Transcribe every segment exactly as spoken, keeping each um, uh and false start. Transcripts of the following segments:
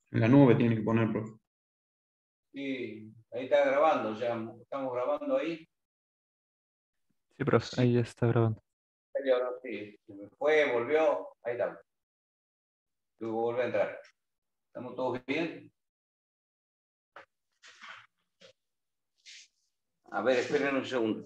En la nube tiene que poner, profe. Sí, ahí está grabando ya. Estamos grabando ahí. Sí, profe, Sí, ahí ya está grabando. ahora sí. Se me fue, volvió. Ahí está. Luego vuelve a entrar. ¿Estamos todos bien? A ver, esperen un segundo.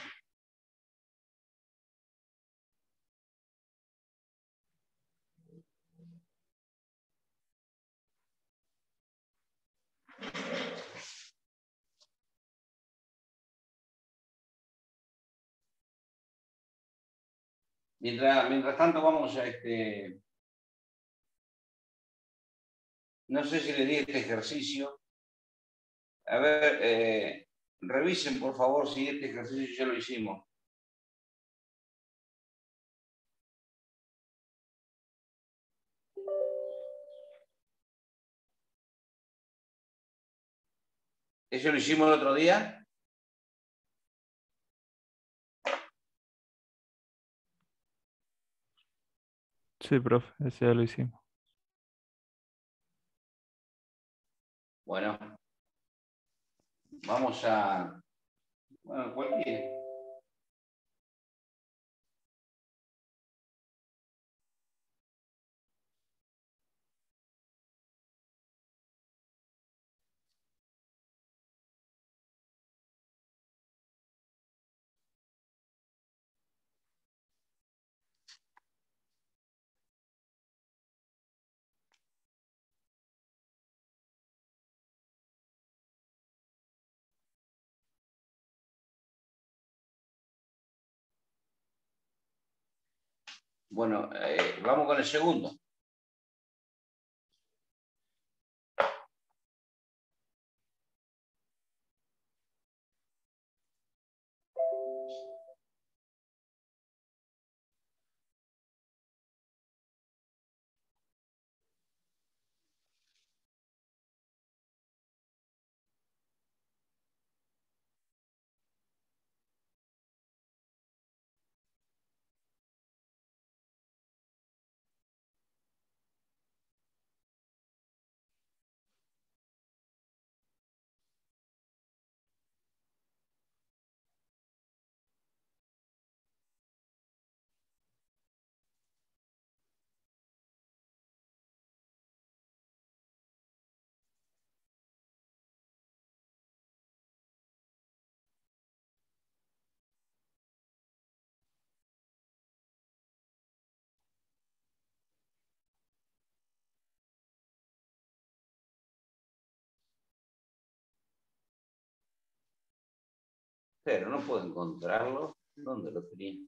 Mientras, mientras tanto, vamos a este. No sé si le di este ejercicio. A ver, eh, revisen por favor si este ejercicio ya lo hicimos. ¿Eso lo hicimos el otro día? Sí, profe, ese ya lo hicimos. Bueno, vamos a. Bueno, cualquiera. Bueno, eh, vamos con el segundo. Pero no puedo encontrarlo. ¿Dónde lo tenía?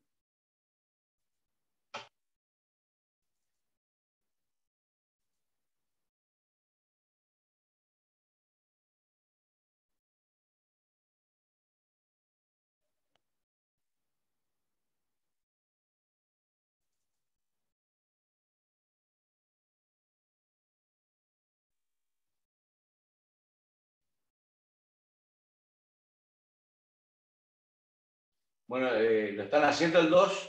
Bueno, eh, ¿lo están haciendo el dos?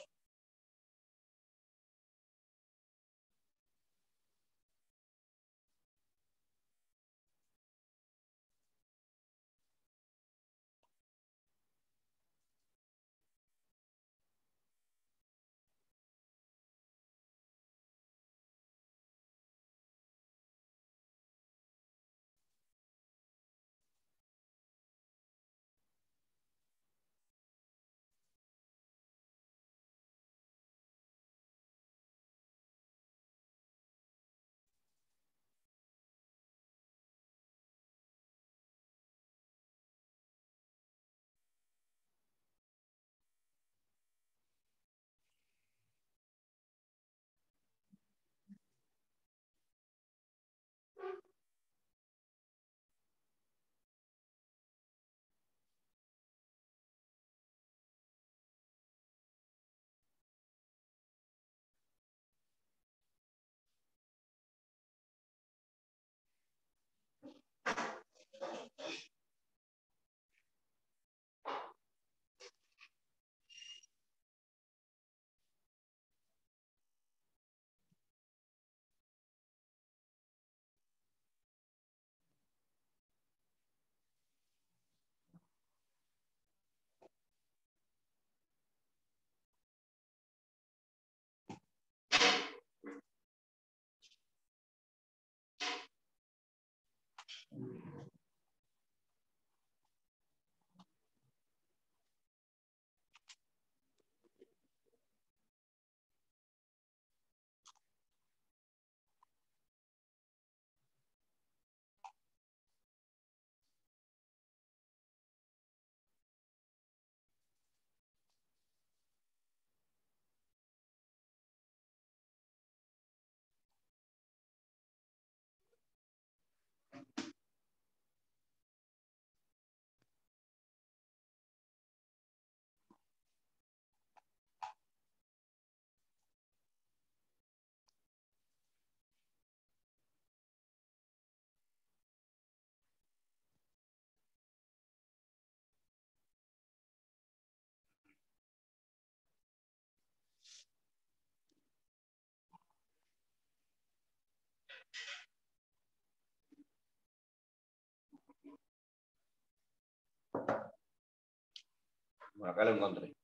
Bueno, acá lo encontré.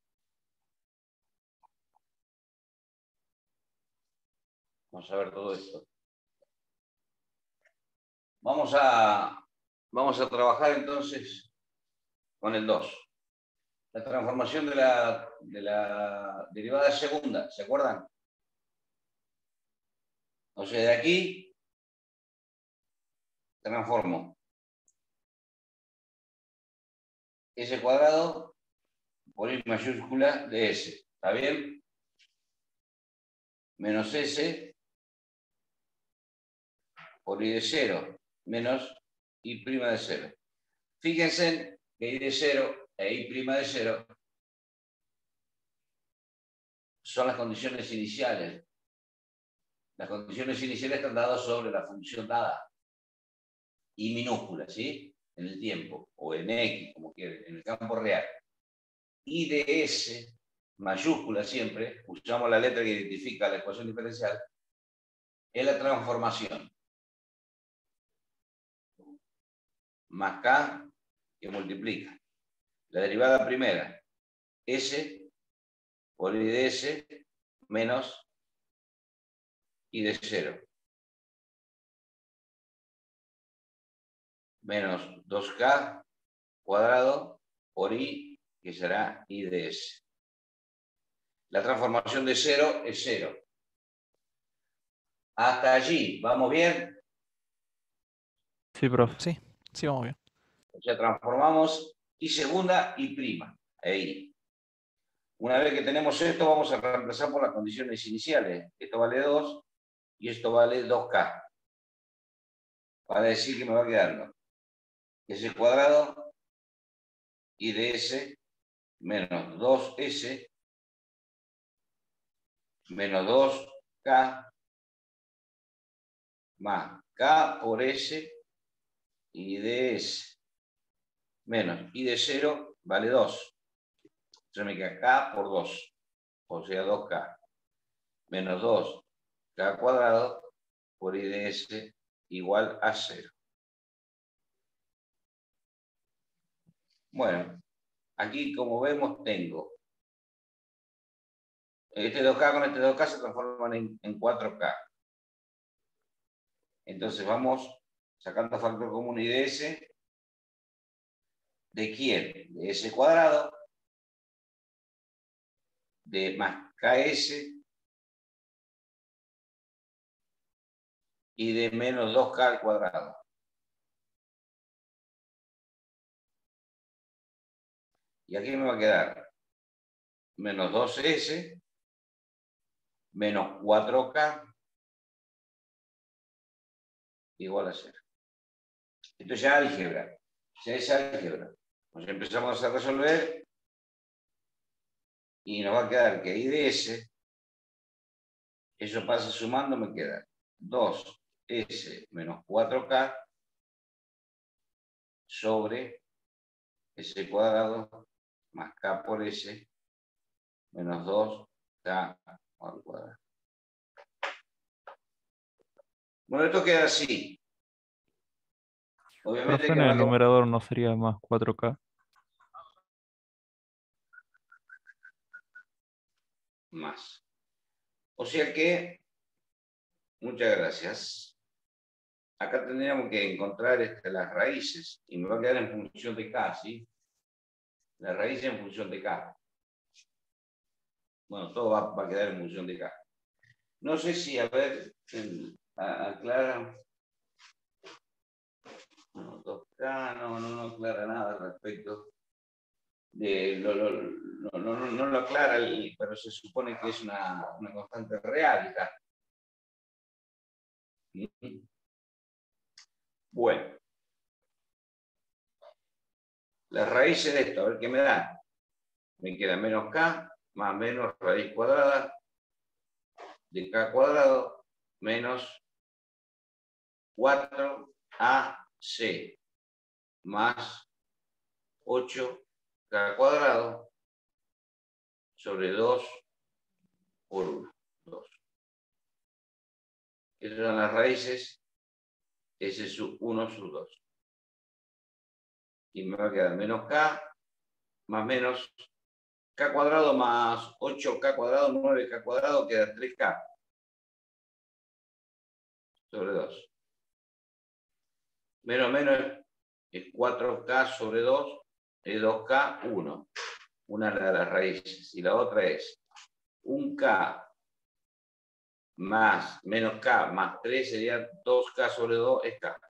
Vamos a ver todo esto. Vamos a, vamos a trabajar entonces con el dos. La transformación de la, de la derivada segunda, ¿se acuerdan? O sea, de aquí transformo S cuadrado por I mayúscula de S. ¿Está bien? Menos S por I de cero menos I' de cero. Fíjense que I de cero e I' de cero son las condiciones iniciales. Las condiciones iniciales están dadas sobre la función dada. I minúscula, ¿sí? En el tiempo, o en X, como quieren, en el campo real. I de S, mayúscula siempre, usamos la letra que identifica la ecuación diferencial, es la transformación. Más K que multiplica. La derivada primera, S por I de S menos I de cero. Menos dos K cuadrado por I, que será I de S. La transformación de cero es cero. Hasta allí, ¿vamos bien? Sí, profe. Sí, sí, vamos bien. O sea, transformamos I segunda y prima. Ahí. Una vez que tenemos esto, vamos a reemplazar por las condiciones iniciales. Esto vale dos y esto vale dos K. Para decir que me va quedando S cuadrado I de S menos dos S menos dos K más K por S I de S menos I de cero vale dos. Entonces me queda K por dos, o sea dos K menos dos K cuadrado por I de S igual a cero. Bueno, aquí como vemos tengo este dos K con este dos K se transforman en, en cuatro K. Entonces vamos sacando factor común I de S. ¿De quién? De S cuadrado, de más K S y de menos dos K al cuadrado. Y aquí me va a quedar menos dos S menos cuatro K igual a cero. Esto ya es álgebra. Ya es álgebra. Pues empezamos a resolver y nos va a quedar que I de S, eso pasa sumando, me queda dos S menos cuatro K sobre S cuadrado más K por S menos dos K al cuadrado. Bueno, esto queda así. Obviamente Profe, que en va a el quedar numerador no sería más cuatro K. más. O sea que, muchas gracias. acá tendríamos que encontrar este, las raíces, y me va a quedar en función de K, ¿sí? La raíz en función de K. Bueno, todo va, va a quedar en función de K. No sé si, a ver, aclara. No, dos K, no, no, no aclara nada al respecto. De, lo, lo, no, no, no, no lo aclara, pero se supone que es una, una constante real acá. Bueno. Las raíces de esto, a ver qué me da. Me queda menos K más menos raíz cuadrada de K cuadrado menos cuatro A C más ocho K cuadrado sobre dos por uno. dos. Esas son las raíces, S sub uno sub dos. Y me va a quedar menos K más menos K cuadrado más ocho K cuadrado, nueve K cuadrado, queda tres K sobre dos. Menos menos es cuatro K sobre dos, es dos K, uno. Una de las raíces. Y la otra es un K más menos K más tres sería dos K sobre dos, es K.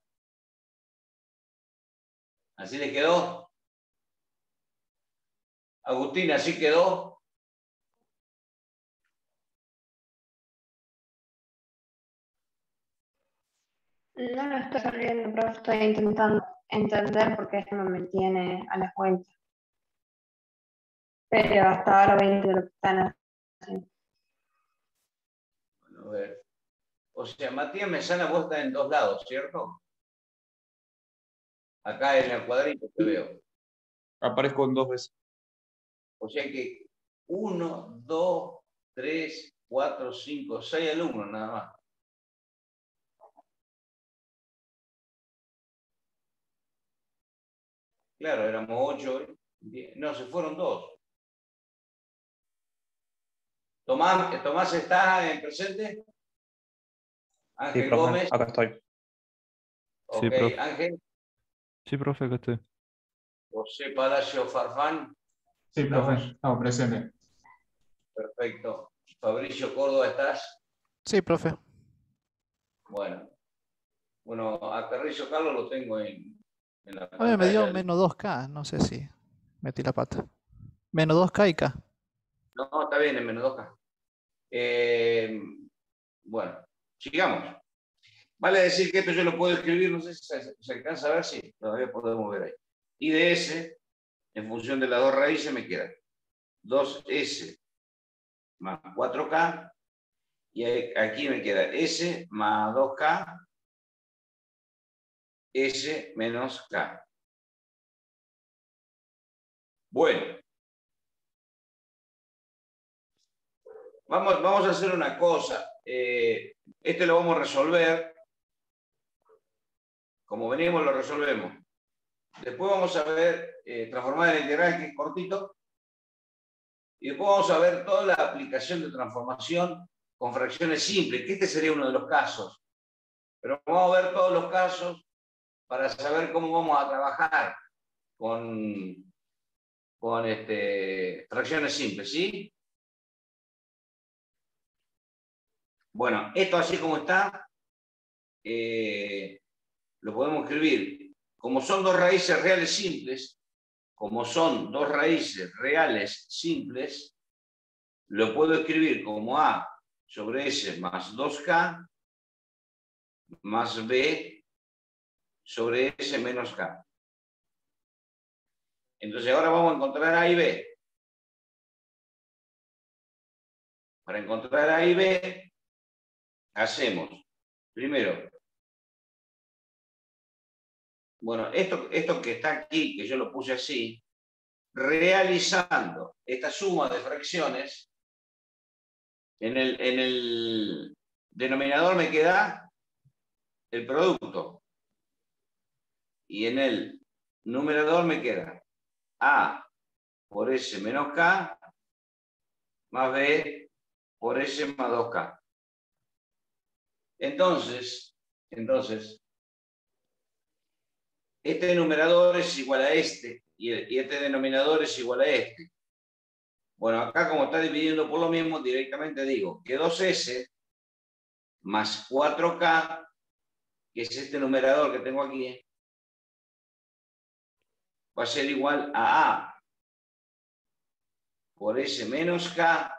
¿Así le quedó? Agustín, ¿así quedó? No lo estoy sabiendo, pero estoy intentando entender porque esto no me tiene a la cuenta. Pero hasta ahora voy a entender lo que están haciendo. Bueno, a ver. O sea, Matías Mesana, vos estás en dos lados, ¿cierto? Acá en el cuadrito te veo. Aparezco en dos veces. O sea que uno, dos, tres, cuatro, cinco, seis alumnos nada más. Claro, éramos ocho. No, se fueron dos. Tomás, ¿Tomás está en presente? Ángel Sí, profe, Gómez. acá estoy. Ok, Sí, profe. Ángel. Sí, profe, que estoy. José Palacio Farfán. Sí, profe, ¿Estamos? estamos presente. Perfecto. Fabricio Córdoba, ¿estás? Sí, profe. Bueno. Bueno, a Carrillo Carlos lo tengo en, en la A mí me dio pantalla. menos dos K, no sé si metí la pata. Menos dos K y K. No, está bien, en menos dos K. Eh, bueno, sigamos. Vale decir que esto yo lo puedo escribir, no sé si se, se alcanza a ver, sí, todavía podemos ver ahí. Y de S, en función de las dos raíces, me queda dos S más cuatro K, y aquí me queda S más dos K, S menos K. Bueno. Vamos, vamos a hacer una cosa. Eh, este lo vamos a resolver. Como venimos, lo resolvemos. Después vamos a ver eh, transformar el integral, que es cortito. Y después vamos a ver toda la aplicación de transformación con fracciones simples, que este sería uno de los casos. Pero vamos a ver todos los casos para saber cómo vamos a trabajar con, con este, fracciones simples, ¿sí? Bueno, esto así como está, eh, lo podemos escribir. Como son dos raíces reales simples, como son dos raíces reales simples, lo puedo escribir como A sobre S más dos K más B sobre S menos K. Entonces ahora vamos a encontrar A y B. Para encontrar A y B, hacemos primero, bueno, esto, esto que está aquí, que yo lo puse así, realizando esta suma de fracciones, en el, en el denominador me queda el producto. Y en el numerador me queda A por S menos K más B por S más dos K. Entonces, entonces este numerador es igual a este y este denominador es igual a este. Bueno, acá como está dividiendo por lo mismo, directamente digo que dos ese más cuatro K, que es este numerador que tengo aquí, va a ser igual a A por S menos K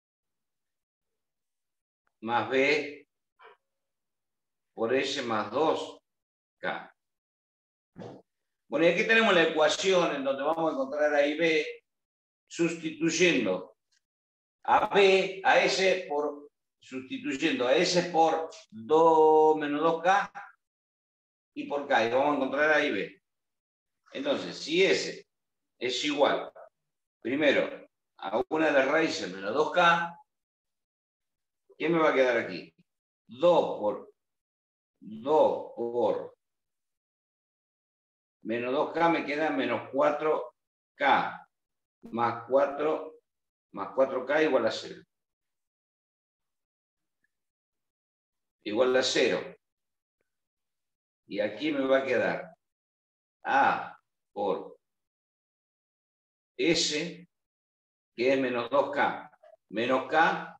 más B por S más dos K. Bueno, y aquí tenemos la ecuación en donde vamos a encontrar A y B sustituyendo a B, a S por, sustituyendo a S por dos menos dos K y por K. Y vamos a encontrar A y B. Entonces, si S es igual, primero, a una de las raíces menos dos K, ¿qué me va a quedar aquí? dos por dos por menos dos K me queda menos cuatro K más cuatro más cuatro K igual a cero. Igual a cero. Y aquí me va a quedar A por S, que es menos dos K, menos K,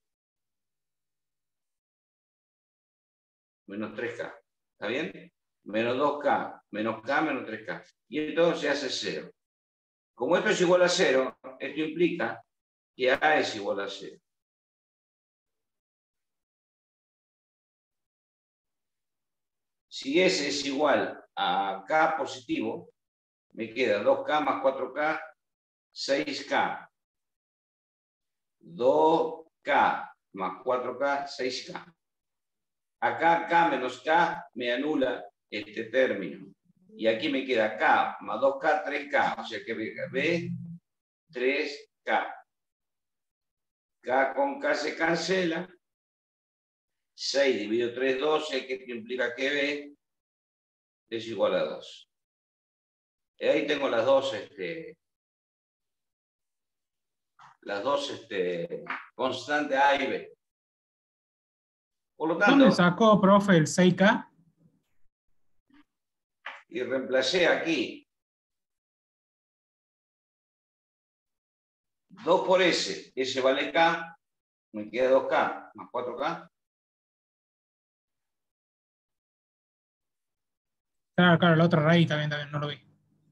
menos tres K. ¿Está bien? Menos dos K, menos K, menos tres K. Y entonces hace cero. Como esto es igual a cero, esto implica que A es igual a cero. Si S es igual a K positivo, me queda dos K más cuatro K, seis K. dos K más cuatro K, seis K. Acá K menos K me anula este término. Y aquí me queda K más dos K, tres K. O sea que B, tres K. K con K se cancela. seis dividido tres, doce, que implica que B es igual a dos. Y ahí tengo las dos, este, las dos este, constantes A y B. Por lo tanto, ¿Dónde sacó, profe, el seis K? y reemplacé aquí dos por S, S vale K, me queda dos K más cuatro K. Claro, claro, la otra raíz también, también no lo vi.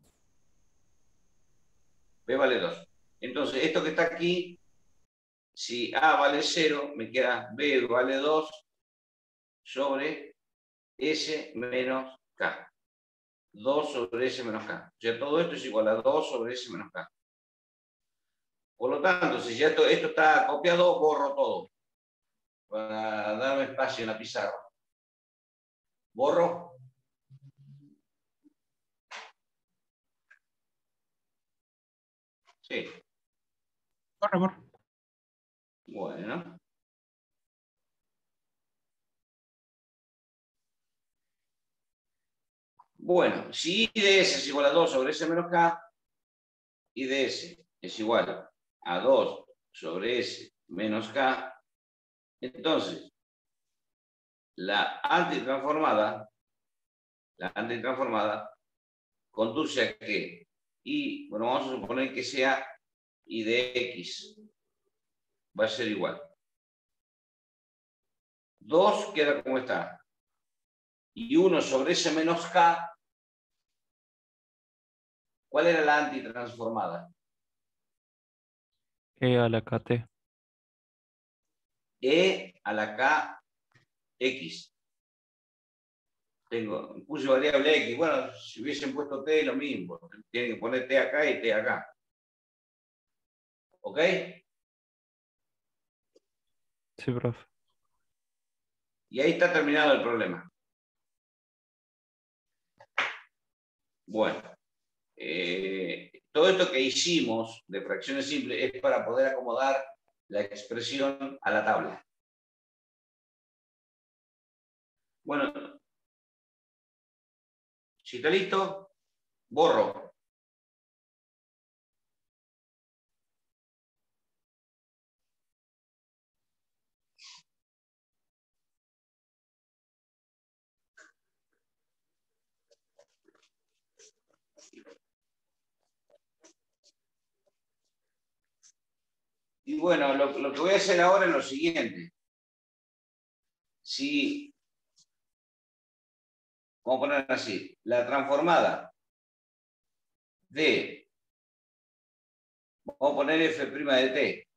B vale dos. Entonces, esto que está aquí, si A vale cero, me queda B vale dos sobre S menos K. dos sobre S menos K. O sea, todo esto es igual a dos sobre S menos K. Por lo tanto, si ya esto, esto está copiado, borro todo. Para darme espacio en la pizarra. Borro. Sí. Borra, borra. Bueno. Bueno, si I de S es igual a dos sobre S menos K, I de S es igual a dos sobre S menos K, entonces la antitransformada, la antitransformada conduce a que I, bueno, vamos a suponer que sea I de X, va a ser igual. dos queda como está. Y uno sobre S menos K, ¿cuál era la antitransformada? E a la K T. E a la K X. Tengo, puse variable X. Bueno, si hubiesen puesto T, lo mismo. Tienen que poner T acá y T acá. ¿Ok? Sí, profe. Y ahí está terminado el problema. Bueno, eh, todo esto que hicimos de fracciones simples es para poder acomodar la expresión a la tabla. Bueno, si está listo, borro. bueno, lo, lo que voy a hacer ahora es lo siguiente. Si, vamos a poner así, la transformada de, vamos a poner f' de t,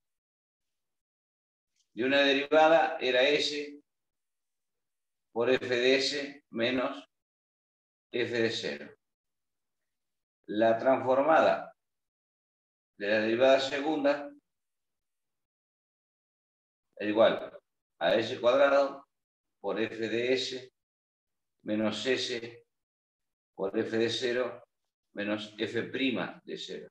de una derivada era S por f de S menos f de cero. La transformada de la derivada segunda es igual a S cuadrado por f de S menos S por f de cero menos f' de cero.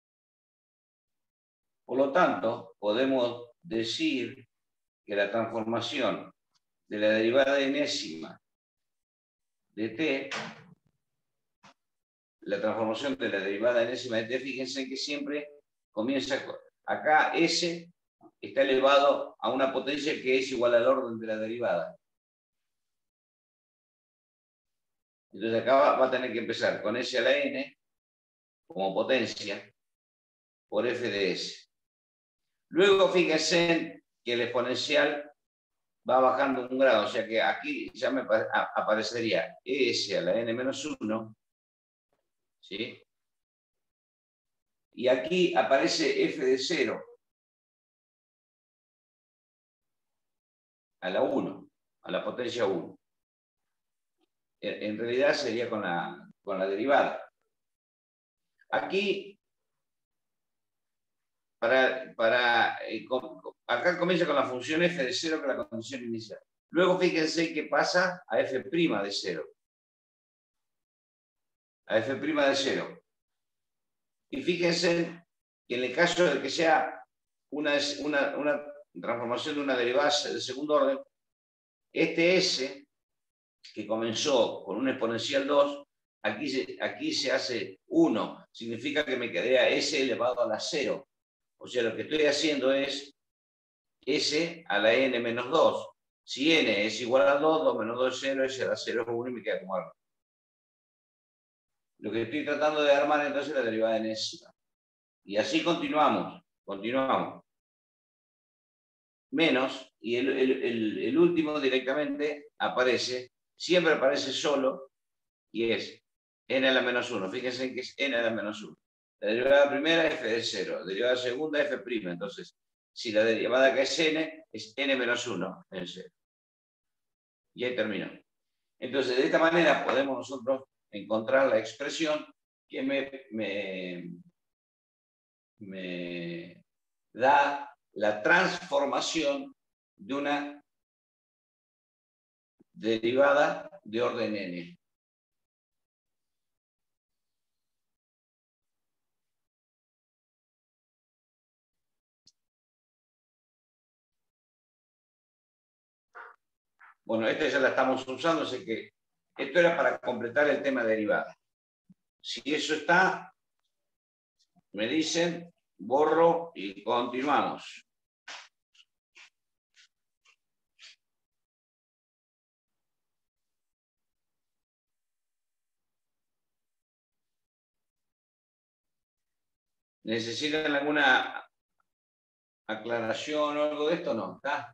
Por lo tanto, podemos decir que la transformación de la derivada enésima de t, la transformación de la derivada enésima de t, fíjense que siempre comienza con, acá S está elevado a una potencia que es igual al orden de la derivada. Entonces acá va, va a tener que empezar con S a la n como potencia por f de s. Luego fíjense que el exponencial va bajando un grado, o sea que aquí ya me aparecería S a la n menos uno, ¿sí? Y aquí aparece f de cero a la uno, a la potencia uno. En realidad sería con la, con la derivada. Aquí, para, para, eh, con, acá comienza con la función f de cero, que es la condición inicial. Luego fíjense que pasa a f' de cero. A f' de cero. Y fíjense que en el caso de que sea una, una, una transformación de una derivada de segundo orden, este S, que comenzó con un exponencial dos, aquí se, aquí se hace uno. Significa que me quedé a S elevado a la cero. O sea, lo que estoy haciendo es S a la n menos dos. Si n es igual a dos, dos menos dos es cero, S a la cero es uno y me queda como algo. Lo que estoy tratando de armar entonces es la derivada enésima. Y así continuamos, continuamos. Menos, y el, el, el, el último directamente aparece, siempre aparece solo, y es n a la menos uno. Fíjense que es n a la menos uno. La derivada primera es f de cero, la derivada segunda es f'. Entonces, si la derivada que es n, es n menos uno en cero. Y ahí terminó. Entonces, de esta manera podemos nosotros encontrar la expresión que me, me, me da la transformación de una derivada de orden n. Bueno, esta ya la estamos usando, así que esto era para completar el tema de derivada. Si eso está, me dicen, borro y continuamos. ¿Necesitan alguna aclaración o algo de esto? No, ¿está?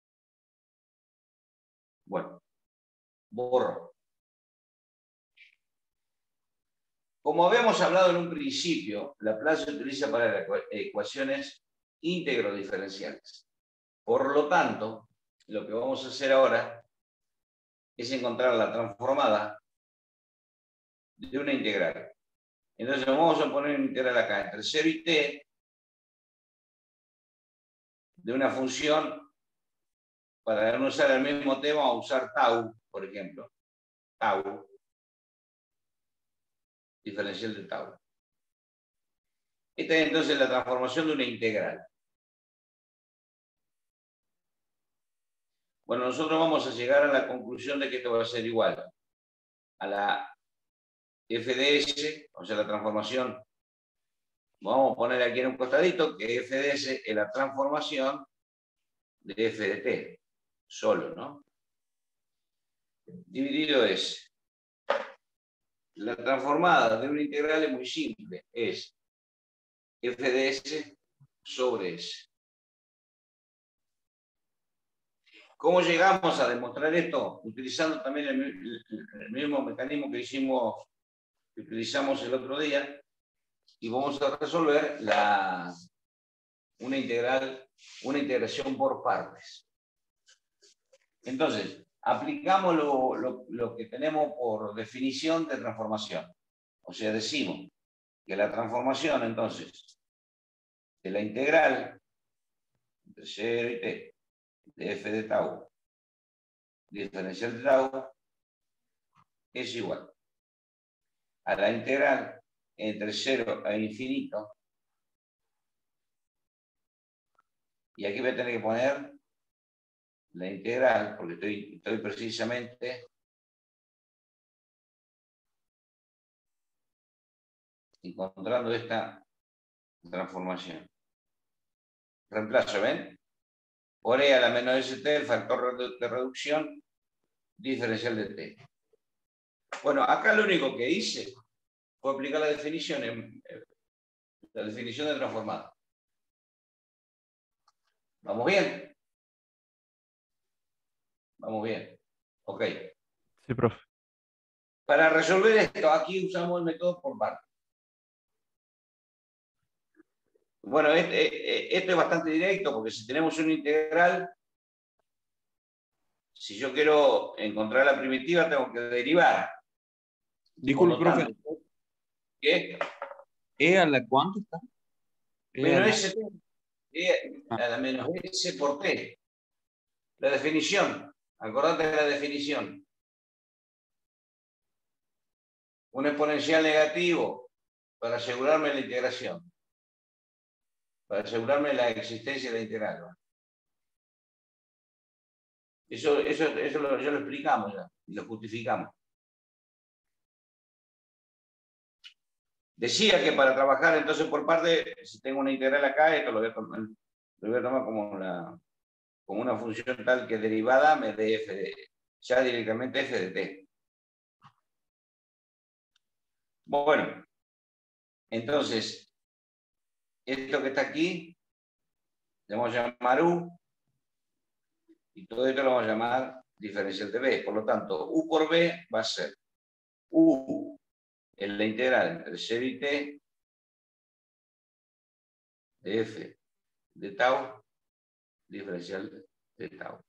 Bueno, borro. Como habíamos hablado en un principio, Laplace se utiliza para ecuaciones íntegro diferenciales. Por lo tanto, lo que vamos a hacer ahora es encontrar la transformada de una integral. Entonces vamos a poner una integral acá entre cero y t de una función, para no usar el mismo tema, vamos a usar tau, por ejemplo. Tau. Diferencial de tau. Esta es entonces la transformación de una integral. Bueno, nosotros vamos a llegar a la conclusión de que esto va a ser igual a la f de s, o sea, la transformación. Vamos a poner aquí en un costadito que f de s es la transformación de f de t, solo, ¿no? Dividido es, la transformada de una integral es muy simple, es f de s sobre s. ¿Cómo llegamos a demostrar esto? Utilizando también el, el- el mismo mecanismo que hicimos, que utilizamos el otro día, y vamos a resolver la, una integral, una integración por partes. Entonces, aplicamos lo, lo- lo que tenemos por definición de transformación. O sea, decimos que la transformación, entonces, de la integral de cero y t de f de tau diferencial de tau es igual a la integral entre cero e infinito. Y aquí voy a tener que poner la integral, porque estoy, estoy precisamente encontrando esta transformación. Reemplazo, ¿ven? Por e a la menos st, el factor de reducción diferencial de t. Bueno, acá lo único que hice fue aplicar la definición, en, la definición de transformada. ¿Vamos bien? Vamos bien. Ok. Sí, profe. Para resolver esto, aquí usamos el método por partes. Bueno, este, esto es bastante directo, porque si tenemos una integral, si yo quiero encontrar la primitiva, tengo que derivar. Disculpe, Por lo profe. tanto, ¿qué? ¿E a la cuánto está? E a Menos la- S, E a la menos S por T. La definición. Acordate de la definición. Un exponencial negativo para asegurarme la integración. Para asegurarme la existencia de la integral. Eso, eso, eso lo, ya lo explicamos ya, y lo justificamos. Decía que para trabajar entonces por parte, si tengo una integral acá, esto lo voy a tomar, lo voy a tomar como, una, como una función tal que derivada me dé f de, ya directamente f de t. Bueno, entonces, esto que está aquí, le vamos a llamar u, y todo esto lo vamos a llamar diferencial de b. Por lo tanto, u por b va a ser u en la integral entre cero y t de f de tau diferencial de tau.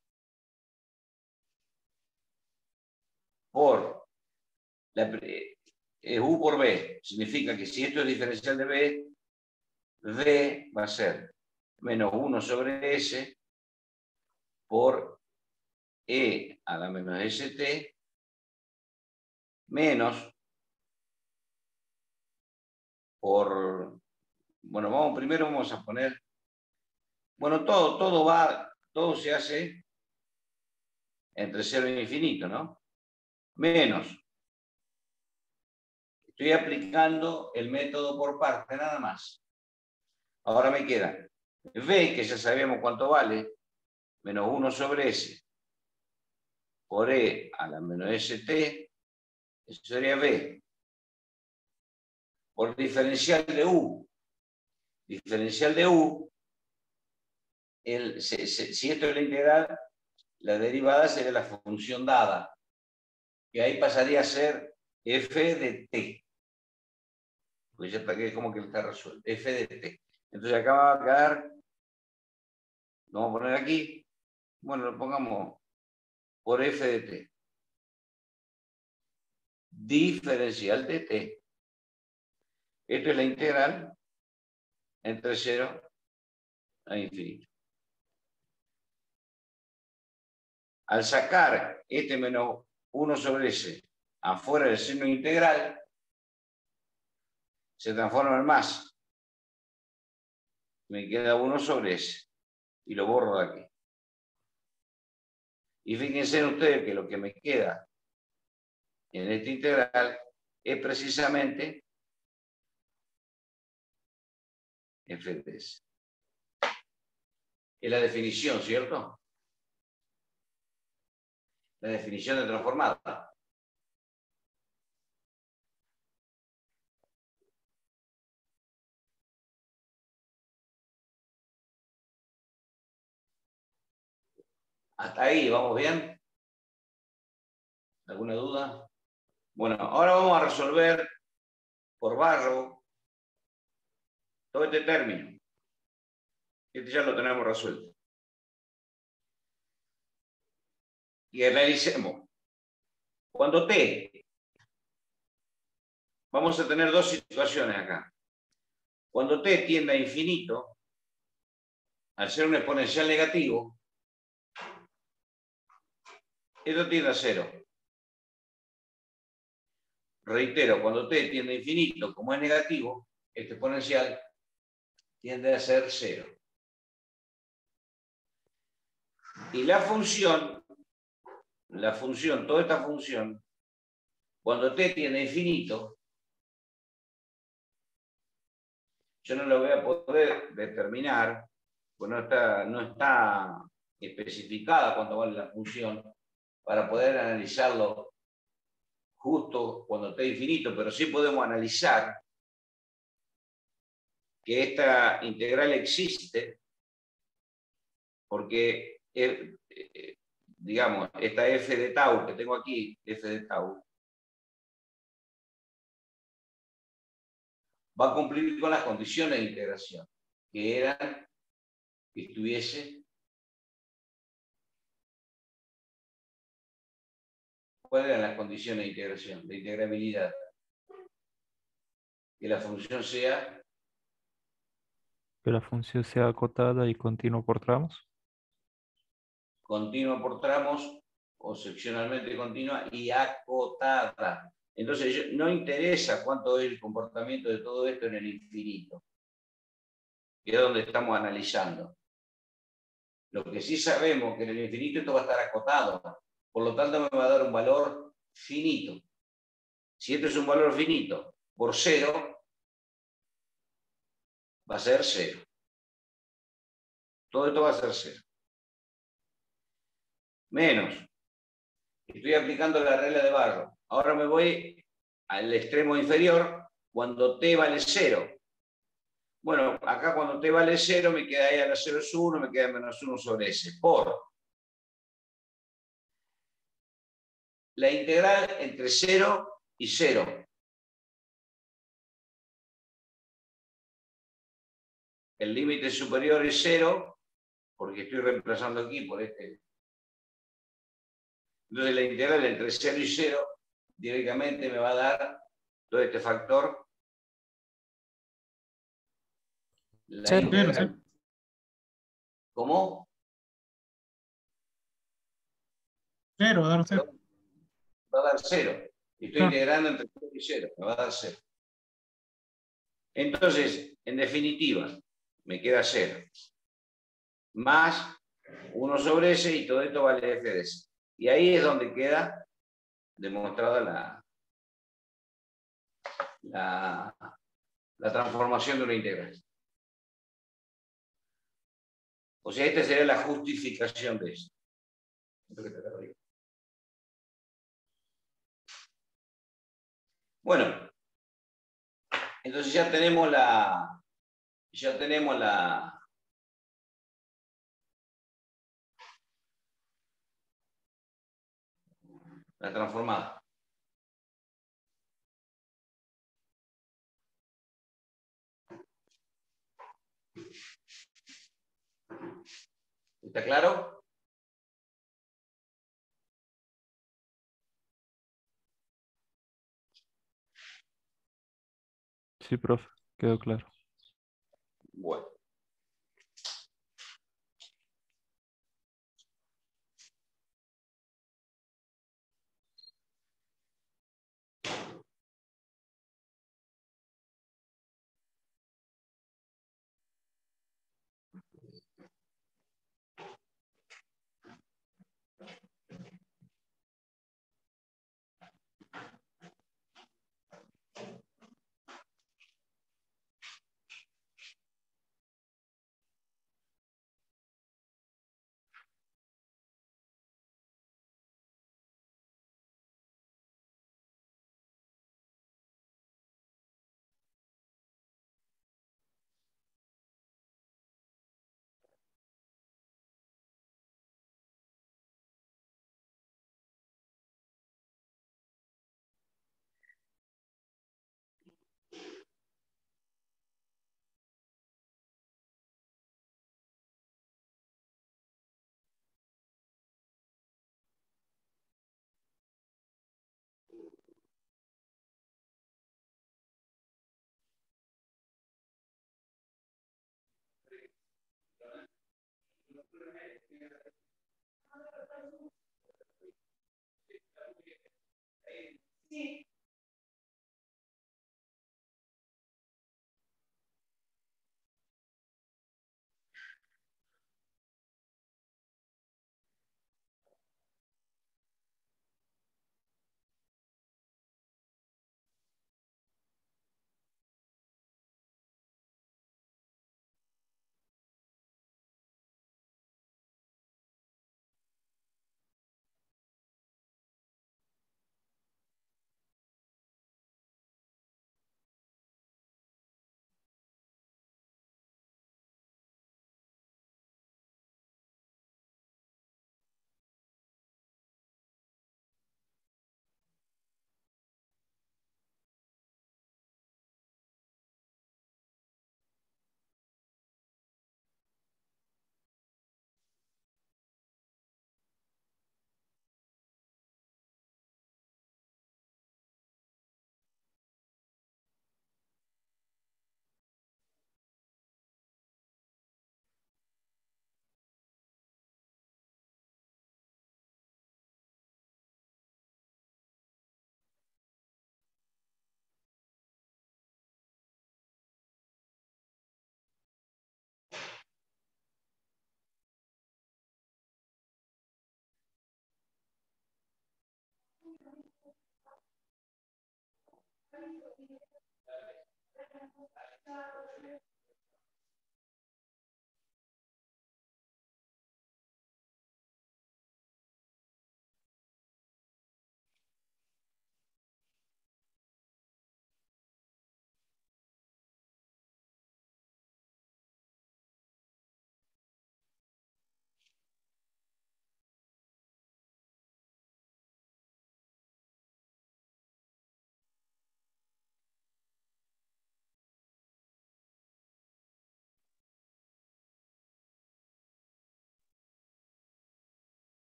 Por la, eh, u por b significa que si esto es diferencial de b, b va a ser menos uno sobre s por e a la menos st menos por, bueno, vamos primero vamos a poner, bueno, todo, todo va, todo se hace entre cero e infinito, ¿no? Menos. Estoy aplicando el método por parte, nada más. Ahora me queda b, que ya sabemos cuánto vale, menos uno sobre s por e a la menos st, eso sería b. Por diferencial de u. Diferencial de u, el, se, se, si esto es la integral, la derivada sería la función dada. Y ahí pasaría a ser f de t. Pues ya está, que como que está resuelto. F de t. Entonces acá va a quedar, lo vamos a poner aquí, bueno, lo pongamos por f de t. Diferencial de t. Esto es la integral entre cero a infinito. Al sacar este menos uno sobre s afuera del seno integral, se transforma en más. Me queda uno sobre s. Y lo borro de aquí. Y fíjense ustedes que lo que me queda en esta integral es precisamente f de s. Es la definición, ¿cierto? La definición de transformada. Hasta ahí, ¿vamos bien? ¿Alguna duda? Bueno, ahora vamos a resolver por barro todo este término. Este ya lo tenemos resuelto. Y analicemos. Cuando T, vamos a tener dos situaciones acá. Cuando T tiende a infinito, al ser un exponencial negativo, esto tiende a cero. Reitero, cuando T tiende a infinito, como es negativo, este exponencial tiende a ser cero. Y la función, la función, toda esta función, cuando T tiende a infinito, yo no lo voy a poder determinar, pues no está, no está especificada cuánto vale la función, para poder analizarlo justo cuando T es infinito, pero sí podemos analizar que esta integral existe porque, eh, eh, digamos, esta f de tau que tengo aquí, f de tau, va a cumplir con las condiciones de integración, que eran que estuviese. ¿Cuáles eran las condiciones de integración, de integrabilidad? Que la función sea Que la función sea acotada y continua por tramos. continua por tramos o seccionalmente continua y acotada. Entonces, yo- no interesa cuánto es el comportamiento de todo esto en el infinito, que es donde estamos analizando. Lo que sí sabemos que en el infinito esto va a estar acotado, por lo tanto me va a dar un valor finito. Si esto es un valor finito por cero, va a ser cero. Todo esto va a ser cero. Menos. Estoy aplicando la regla de Barrow. Ahora me voy al extremo inferior cuando t vale cero. Bueno, acá cuando t vale cero me queda ahí a la cero es uno, me queda menos uno sobre s. Por la integral entre cero y cero. El límite superior es cero, porque estoy reemplazando aquí por este. Entonces la integral entre cero y cero directamente me va a dar todo este factor. La Cero. integral. Cero, cero. ¿Cómo? Cero, dar cero. Va a dar cero. Estoy Claro. integrando entre cero y cero, me va a dar cero. Entonces, en definitiva, me queda cero. Más uno sobre s y todo esto vale f de s. Y ahí es donde queda demostrada la, la, la transformación de una integral. O sea, esta sería la justificación de esto. Bueno, entonces ya tenemos la, ya tenemos la, la transformada. ¿Está claro? Sí, profe, quedó claro. Bueno.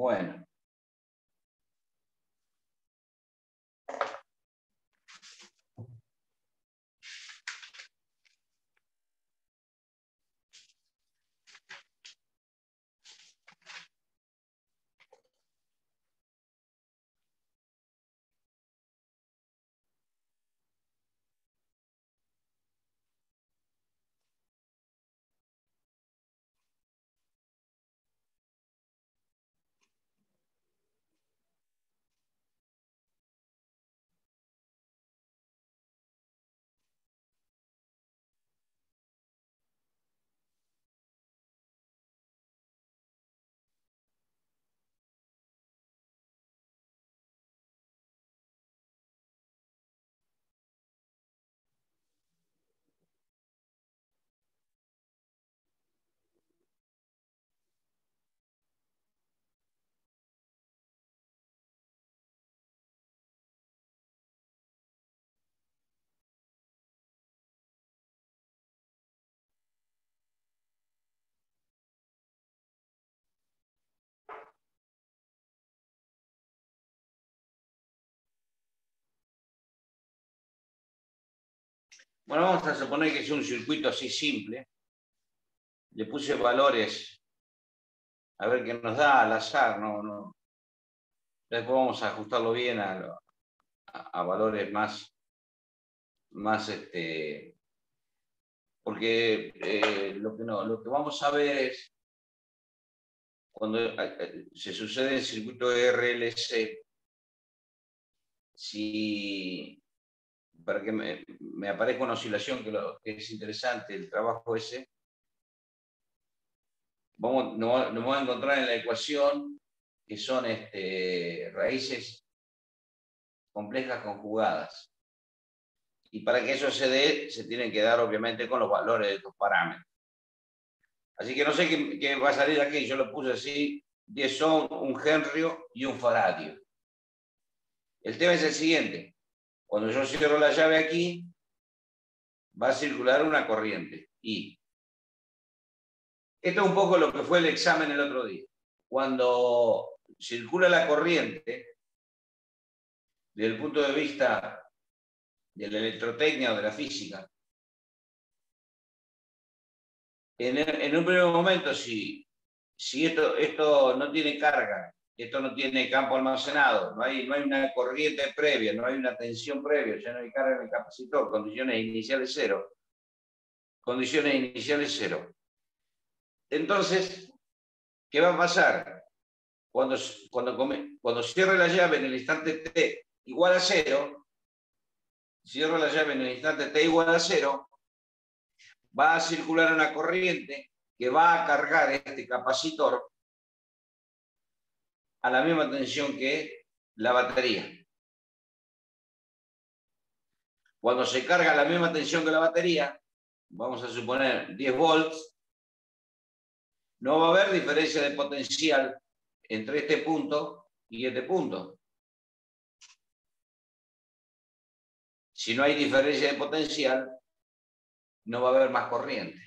Bueno. Bueno, vamos a suponer que es un circuito así simple. Le puse valores, a ver qué nos da al azar, no, no. Después vamos a ajustarlo bien a, a, a valores más, más este, porque eh, lo, que no, lo que vamos a ver es cuando eh, se sucede el circuito R L C, si para que me, me aparezca una oscilación que, lo, que es interesante, el trabajo ese, vamos, nos, nos vamos a encontrar en la ecuación que son este, raíces complejas conjugadas. Y para que eso se dé, se tienen que dar obviamente con los valores de estos parámetros. Así que no sé qué, qué va a salir aquí, yo lo puse así, diez ohm, un henry y un faradio. El tema es el siguiente, cuando yo cierro la llave aquí, va a circular una corriente, I. Esto es un poco lo que fue el examen el otro día. Cuando circula la corriente, desde el punto de vista de la electrotecnia o de la física, en, en un primer momento, si, si esto, esto no tiene carga, esto no tiene campo almacenado, no hay, no hay una corriente previa, no hay una tensión previa, ya no hay carga en el capacitor, condiciones iniciales cero, condiciones iniciales cero. Entonces, ¿qué va a pasar? Cuando, cuando, cuando cierre la llave en el instante t igual a cero, cierro la llave en el instante t igual a cero, va a circular una corriente que va a cargar este capacitor a la misma tensión que la batería. Cuando se carga a la misma tensión que la batería, vamos a suponer diez volts, no va a haber diferencia de potencial entre este punto y este punto. Si no hay diferencia de potencial, no va a haber más corriente.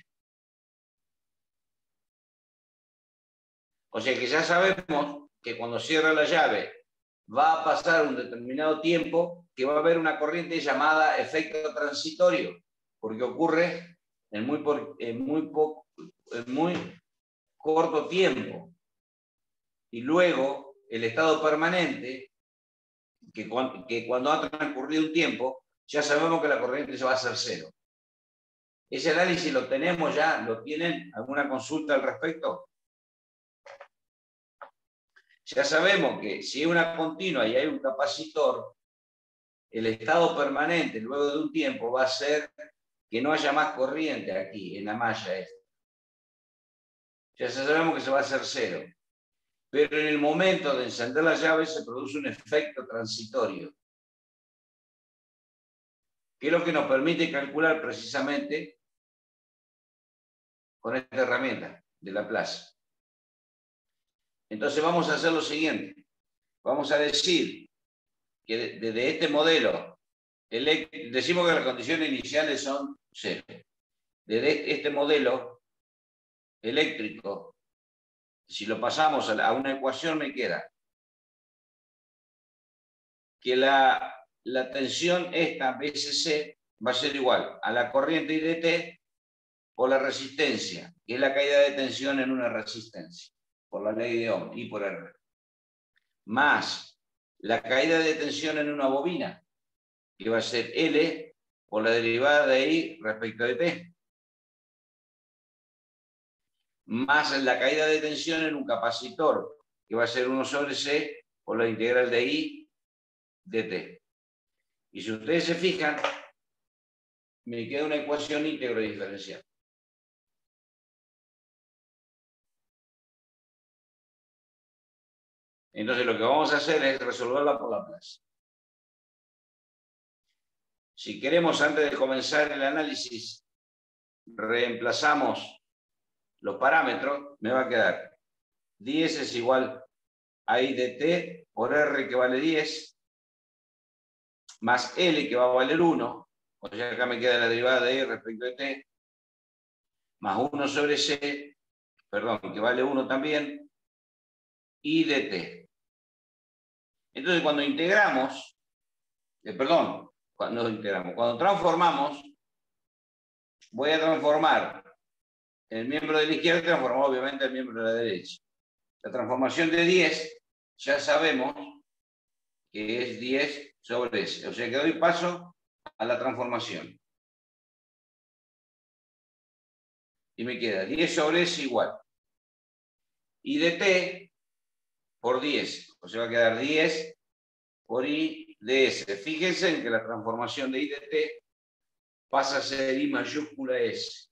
O sea que ya sabemos que cuando cierra la llave va a pasar un determinado tiempo que va a haber una corriente llamada efecto transitorio, porque ocurre en muy, por, en muy, po, en muy corto tiempo. Y luego el estado permanente, que cuando, que cuando ha transcurrido un tiempo, ya sabemos que la corriente se va a hacer cero. Ese análisis lo tenemos ya, ¿lo tienen? ¿Alguna consulta al respecto? Ya sabemos que si es una continua y hay un capacitor, el estado permanente luego de un tiempo va a ser que no haya más corriente aquí en la malla esta. Ya sabemos que se va a hacer cero. Pero en el momento de encender la llave se produce un efecto transitorio, que es lo que nos permite calcular precisamente con esta herramienta de Laplace. Entonces vamos a hacer lo siguiente. Vamos a decir que desde este modelo, decimos que las condiciones iniciales son cero. Desde este modelo eléctrico si lo pasamos a, la, a una ecuación, me queda que la, la tensión esta, B S C, va a ser igual a la corriente I dt por la resistencia, que es la caída de tensión en una resistencia, por la ley de Ohm, I por R, más la caída de tensión en una bobina, que va a ser L por la derivada de I respecto de T, más la caída de tensión en un capacitor, que va a ser uno sobre C por la integral de I de T. Y si ustedes se fijan, me queda una ecuación íntegro diferencial. Entonces lo que vamos a hacer es resolverla por Laplace. Si queremos, antes de comenzar el análisis, reemplazamos los parámetros, me va a quedar diez es igual a I de T por R, que vale diez, más L, que va a valer uno, o sea, acá me queda la derivada de I respecto de T, más uno sobre C, perdón, que vale uno también, I de T. Entonces, cuando integramos, eh, perdón, cuando integramos, cuando transformamos, voy a transformar el miembro de la izquierda y transformar obviamente el miembro de la derecha. La transformación de diez, ya sabemos que es diez sobre S. O sea que doy paso a la transformación. Y me queda diez sobre S igual. I de T por diez. O sea, va a quedar diez por I de S. Fíjense en que la transformación de I de T pasa a ser I mayúscula S.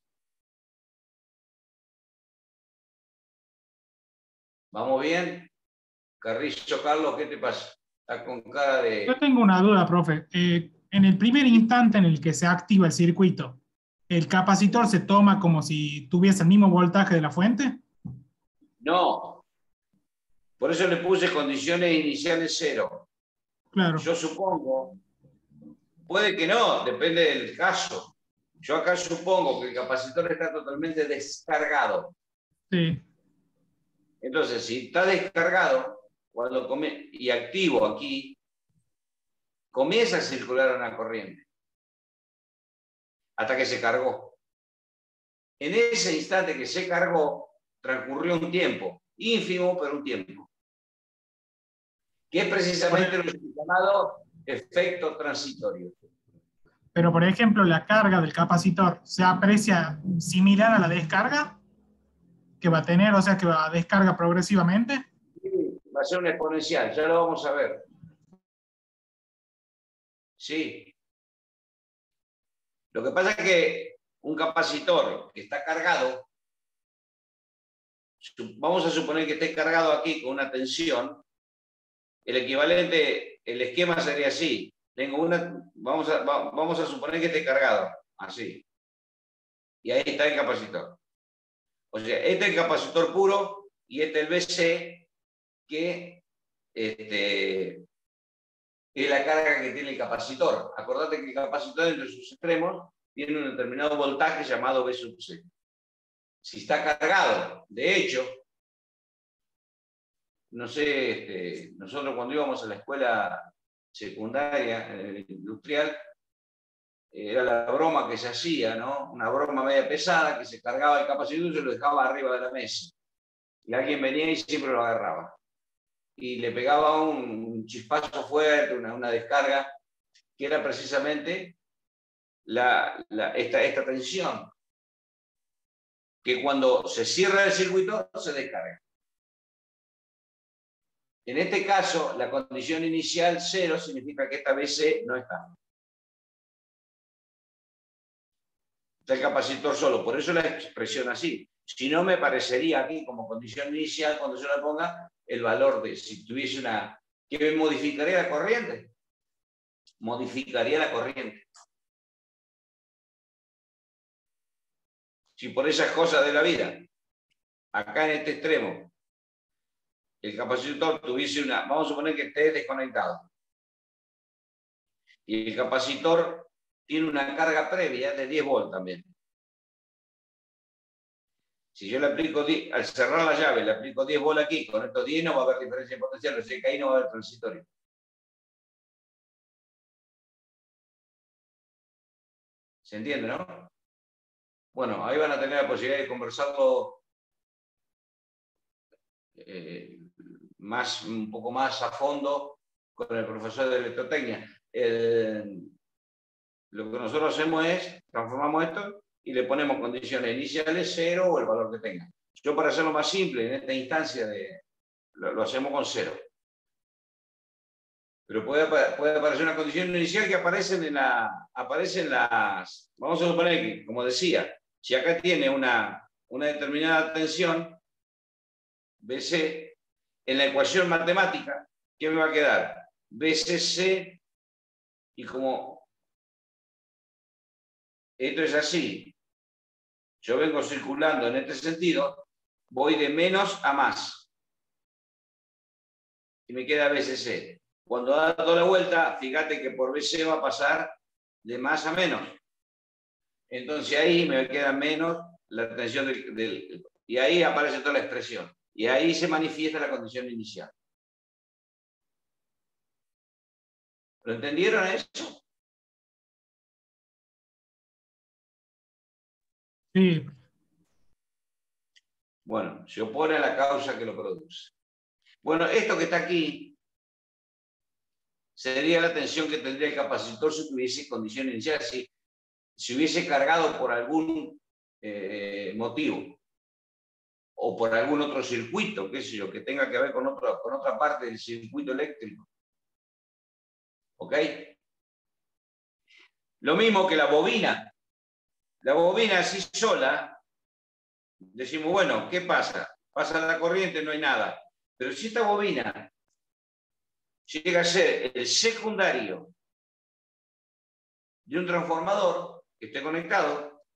¿Vamos bien? Carrillo, Carlos, ¿qué te pasa? Está con cara de... Yo tengo una duda, profe. Eh, en el primer instante en el que se activa el circuito, ¿el capacitor se toma como si tuviese el mismo voltaje de la fuente? No. Por eso le puse condiciones iniciales cero. Claro. Yo supongo, puede que no, depende del caso. Yo acá supongo que el capacitor está totalmente descargado. Sí. Entonces, si está descargado cuando come, y activo aquí, comienza a circular una corriente hasta que se cargó. En ese instante que se cargó, transcurrió un tiempo, ínfimo, pero un tiempo, que es precisamente lo llamado efecto transitorio. Pero, por ejemplo, la carga del capacitor se aprecia similar a la descarga que va a tener, o sea, que va a descarga progresivamente. Sí, va a ser una exponencial, ya lo vamos a ver. Sí. Lo que pasa es que un capacitor que está cargado, vamos a suponer que esté cargado aquí con una tensión, el equivalente, el esquema sería así. Tengo una, vamos a, vamos a suponer que esté cargado, así. Y ahí está el capacitor. O sea, este es el capacitor puro y este es el B C, que este, es la carga que tiene el capacitor. Acordate que el capacitor entre sus extremos tiene un determinado voltaje llamado B sub C. Si está cargado, de hecho, no sé, este, nosotros cuando íbamos a la escuela secundaria, eh, industrial, era la broma que se hacía, ¿no? Una broma media pesada, que se cargaba el capacitor y se lo dejaba arriba de la mesa. Y alguien venía y siempre lo agarraba. Y le pegaba un, un chispazo fuerte, una, una descarga, que era precisamente la, la, esta, esta tensión, que cuando se cierra el circuito se descarga. En este caso, la condición inicial cero significa que esta B C no está. Está el capacitor solo, por eso la expresión así. Si no, me parecería aquí como condición inicial, cuando yo la ponga, el valor de, si tuviese una, ¿qué modificaría la corriente? Modificaría la corriente. Si por esas cosas de la vida, acá en este extremo, el capacitor tuviese una, vamos a suponer que esté desconectado, y el capacitor tiene una carga previa de diez volts también. Si yo le aplico, diez, al cerrar la llave, le aplico diez bolas aquí, con estos diez no va a haber diferencia de potencial, o sea que ahí no va a haber transitorio. ¿Se entiende, no? Bueno, ahí van a tener la posibilidad de conversarlo eh, más, un poco más a fondo con el profesor de electrotecnia. El, lo que nosotros hacemos es, transformamos esto y le ponemos condiciones iniciales, cero o el valor que tenga. Yo, para hacerlo más simple, en esta instancia de, lo, lo hacemos con cero. Pero puede, puede aparecer una condición inicial que aparecen en, la, aparecen las... Vamos a suponer que, como decía, si acá tiene una, una determinada tensión, B C, en la ecuación matemática, ¿qué me va a quedar? B C C, y como esto es así, yo vengo circulando en este sentido, voy de menos a más. Y me queda B C C. Cuando da toda la vuelta, fíjate que por B C va a pasar de más a menos. Entonces ahí me queda menos la tensión del, del... Y ahí aparece toda la expresión. Y ahí se manifiesta la condición inicial. ¿Lo entendieron eso? Sí. Bueno, se opone a la causa que lo produce. Bueno, esto que está aquí sería la tensión que tendría el capacitor si tuviese condición inicial, si, si hubiese cargado por algún eh, motivo o por algún otro circuito, qué sé yo, que tenga que ver con, otro, con otra parte del circuito eléctrico. ¿Ok? Lo mismo que la bobina. La bobina así sola, decimos, bueno, ¿qué pasa? Pasa la corriente, no hay nada. Pero si esta bobina llega a ser el secundario de un transformador que esté conectado,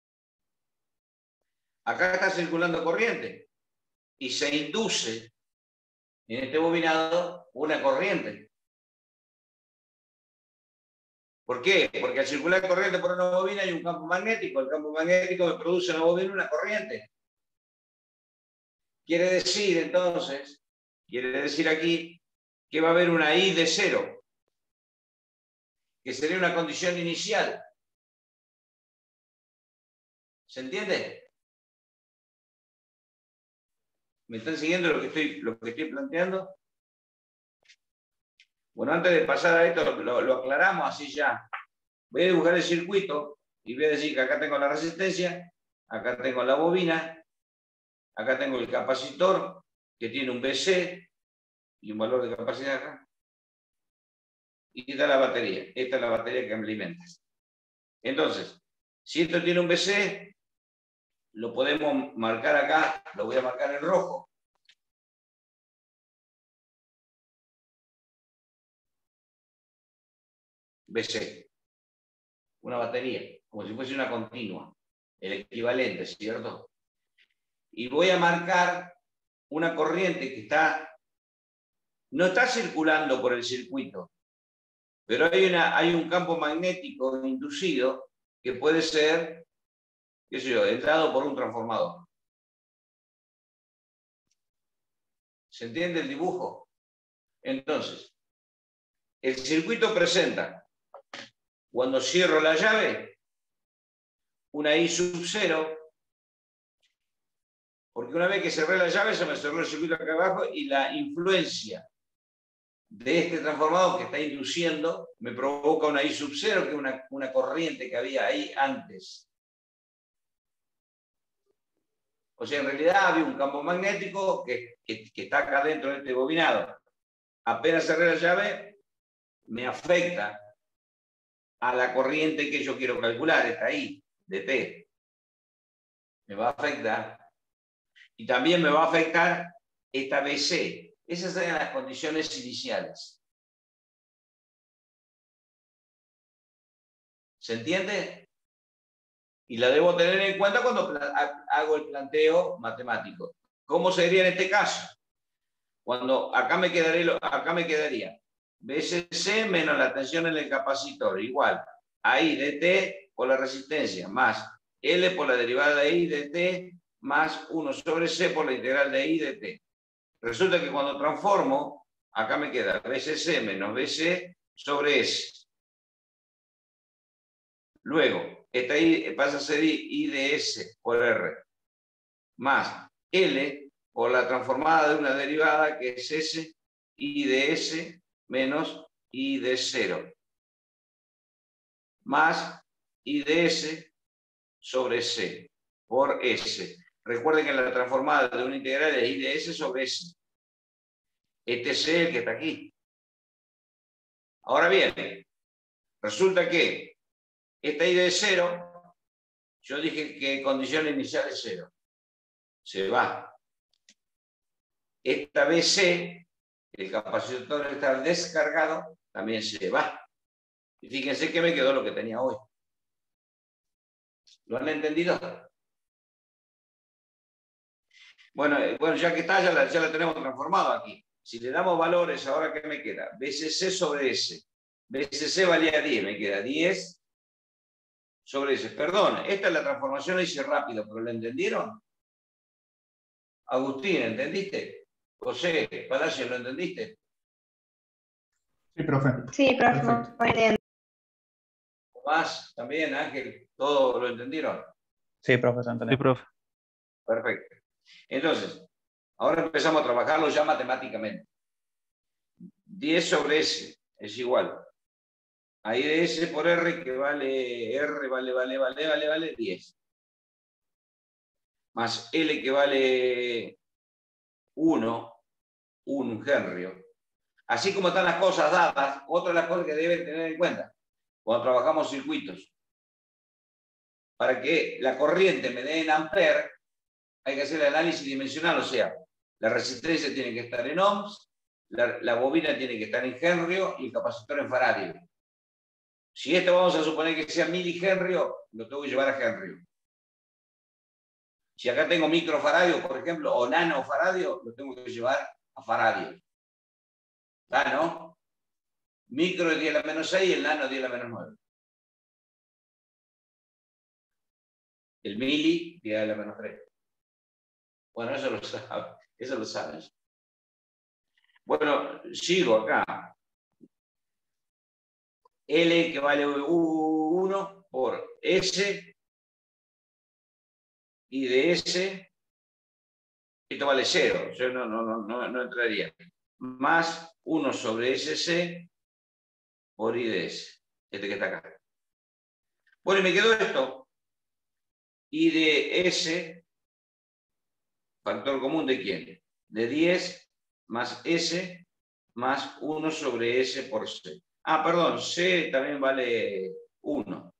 acá está circulando corriente y se induce en este bobinado una corriente. ¿Por qué? Porque al circular corriente por una bobina hay un campo magnético. El campo magnético me produce en la bobina una corriente. Quiere decir, entonces, quiere decir aquí que va a haber una I de cero, que sería una condición inicial. ¿Se entiende? ¿Me están siguiendo lo que estoy, lo que estoy planteando? Bueno, antes de pasar a esto, lo, lo aclaramos así ya. Voy a dibujar el circuito y voy a decir que acá tengo la resistencia, acá tengo la bobina, acá tengo el capacitor que tiene un B C y un valor de capacidad acá. Y esta es la batería. Esta es la batería que me alimenta. Entonces, si esto tiene un B C, lo podemos marcar acá, lo voy a marcar en rojo. B C. Una batería, como si fuese una continua. El equivalente, ¿cierto? Y voy a marcar una corriente que está, no está circulando por el circuito, pero hay, una, hay un campo magnético inducido que puede ser, qué sé yo, entrado por un transformador. ¿Se entiende el dibujo? Entonces, el circuito presenta, cuando cierro la llave, una I sub cero, porque una vez que cerré la llave se me cerró el circuito acá abajo y la influencia de este transformador que está induciendo me provoca una I sub cero, que es una, una corriente que había ahí antes. O sea, en realidad había un campo magnético que, que, que está acá dentro de este bobinado. Apenas cerré la llave, me afecta a la corriente que yo quiero calcular, está ahí, de T. Me va a afectar. Y también me va a afectar esta B C. Esas serían las condiciones iniciales. ¿Se entiende? Y la debo tener en cuenta cuando hago el planteo matemático. ¿Cómo sería en este caso? Cuando acá me quedaría, acá me quedaría B C C menos la tensión en el capacitor, igual a I de T por la resistencia, más L por la derivada de I de T más uno sobre C por la integral de I de T. Resulta que cuando transformo, acá me queda B C C menos B C sobre S. Luego, esta I pasa a ser I de S por R, más L por la transformada de una derivada que es S, I de S menos I de cero, más I de S sobre C por S. Recuerden que la transformada de una integral es I de S sobre S. Este es el que está aquí. Ahora bien, resulta que esta I de cero, yo dije que condición inicial es cero. Se va. Esta B C, el capacitor está descargado, también se va. Y fíjense que me quedó lo que tenía hoy. ¿Lo han entendido? Bueno, bueno ya que está, ya la, ya la tenemos transformado aquí. Si le damos valores, ahora ¿qué me queda? B C C sobre S. B C C valía diez, me queda diez sobre S. Perdón, esta es la transformación, la hice rápido, pero ¿la entendieron? Agustín, ¿entendiste? José, Palacio, ¿lo entendiste? Sí, profe. Sí, profe, Perfecto. muy bien. Tomás, también, Ángel, ¿todo lo entendieron? Sí, profe, se Sí, entendió. profe. Perfecto. Entonces, ahora empezamos a trabajarlo ya matemáticamente. diez sobre S es igual a I de S por R, que vale R, vale, vale, vale, vale, vale, diez. Más L, que vale uno, un henrio. Así como están las cosas dadas, otra de las cosas que deben tener en cuenta cuando trabajamos circuitos. Para que la corriente me dé en ampere, hay que hacer el análisis dimensional, o sea, la resistencia tiene que estar en ohms, la, la bobina tiene que estar en henrio y el capacitor en faradio. Si esto vamos a suponer que sea milihenrio, lo tengo que llevar a henrio. Si acá tengo microfaradio, por ejemplo, o nanofaradio, lo tengo que llevar a faradio. ¿Está, no? Micro es diez a la menos seis y el nano es diez a la menos nueve. El mili, diez a la menos tres. Bueno, eso lo sabe, eso lo sabes. Bueno, sigo acá. L, que vale uno por S, I de S, esto vale cero, yo no, no, no, no, no entraría. Más uno sobre S C por I de S, este que está acá. Bueno, y me quedó esto. I de S, factor común de quién? De diez más S más uno sobre S por C. Ah, perdón, C también vale uno.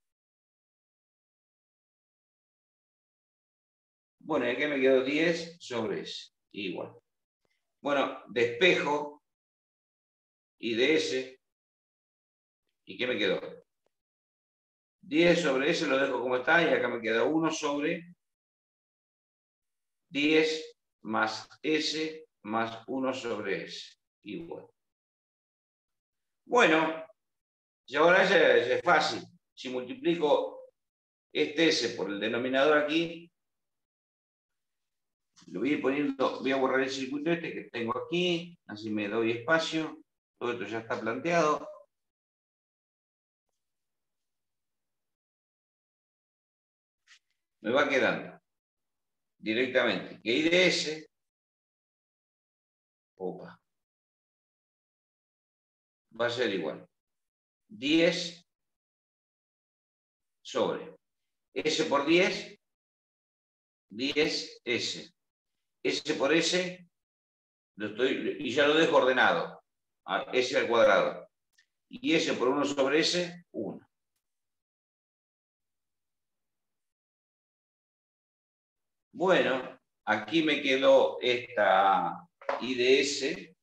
Bueno, y aquí me quedó diez sobre S, igual. Bueno, despejo I de S. ¿Y qué me quedó? diez sobre S lo dejo como está y acá me queda uno sobre diez más S más uno sobre S, igual. Bueno, y ahora ya, ya es fácil. Si multiplico este S por el denominador aquí, lo voy a ir poniendo, voy a borrar el circuito este que tengo aquí, así me doy espacio. Todo esto ya está planteado. Me va quedando directamente que I de S, opa, va a ser igual diez sobre S por diez, diez S. S por S, lo estoy, y ya lo dejo ordenado, a S al cuadrado. Y S por uno sobre S, uno. Bueno, aquí me quedó esta I de S,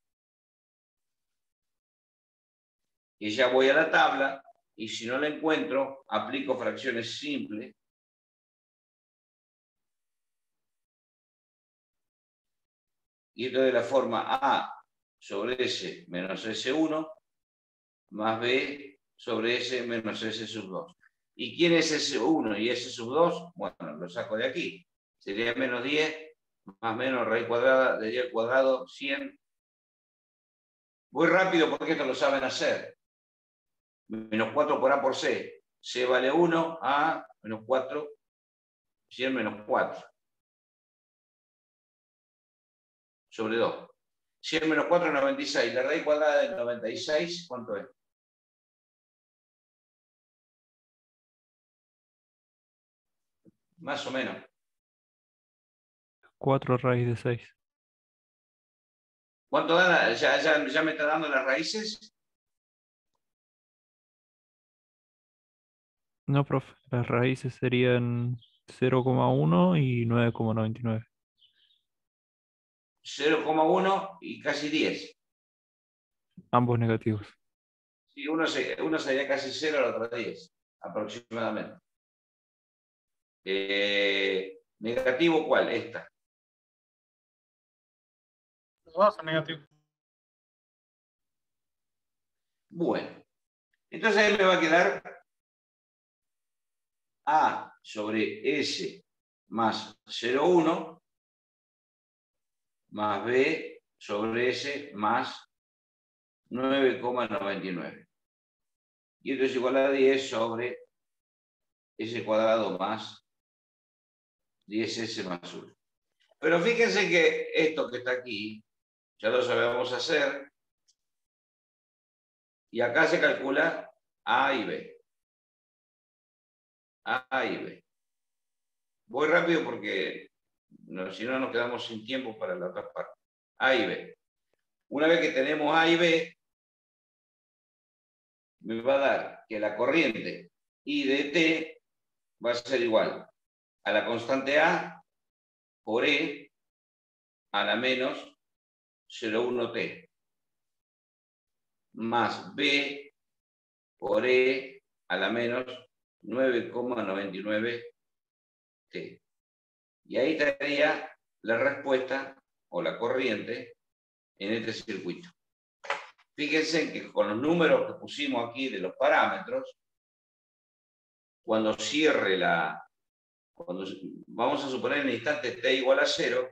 y ya voy a la tabla, y si no la encuentro, aplico fracciones simples. Y esto de la forma A sobre S menos S uno, más B sobre S menos S sub dos. ¿Y quién es S uno y S sub dos? Bueno, lo saco de aquí. sería menos diez, más menos raíz cuadrada de diez al cuadrado, cien. Voy rápido porque esto lo saben hacer. Menos cuatro por A por C. C vale uno, A menos cuatro, cien menos cuatro. Sobre dos. cien menos cuatro es noventa y seis. La raíz cuadrada de noventa y seis, ¿cuánto es? Más o menos. cuatro raíz de seis. ¿Cuánto da? ¿Ya, ya, ya me está dando las raíces? No, profe, las raíces serían cero coma uno y nueve coma noventa y nueve. cero coma uno y casi diez. Ambos negativos. Sí, uno, se, uno sería casi cero, el otro diez, aproximadamente. Eh, ¿Negativo cuál? Esta. Los dos son negativos. Bueno, entonces ahí me va a quedar A sobre S más cero coma uno más B sobre S más nueve coma noventa y nueve. Y esto es igual a diez sobre S cuadrado más diez S más uno. Pero fíjense que esto que está aquí, ya lo sabemos hacer. Y acá se calcula A y B. A y B. Voy rápido porque no, si no nos quedamos sin tiempo para la otra parte. A y B. Una vez que tenemos A y B, me va a dar que la corriente I de T va a ser igual a la constante A por E a la menos cero coma uno T más B por E a la menos nueve coma noventa y nueve T. Y ahí estaría la respuesta o la corriente en este circuito. Fíjense que con los números que pusimos aquí de los parámetros, cuando cierre la... Cuando, vamos a suponer en el instante t igual a cero,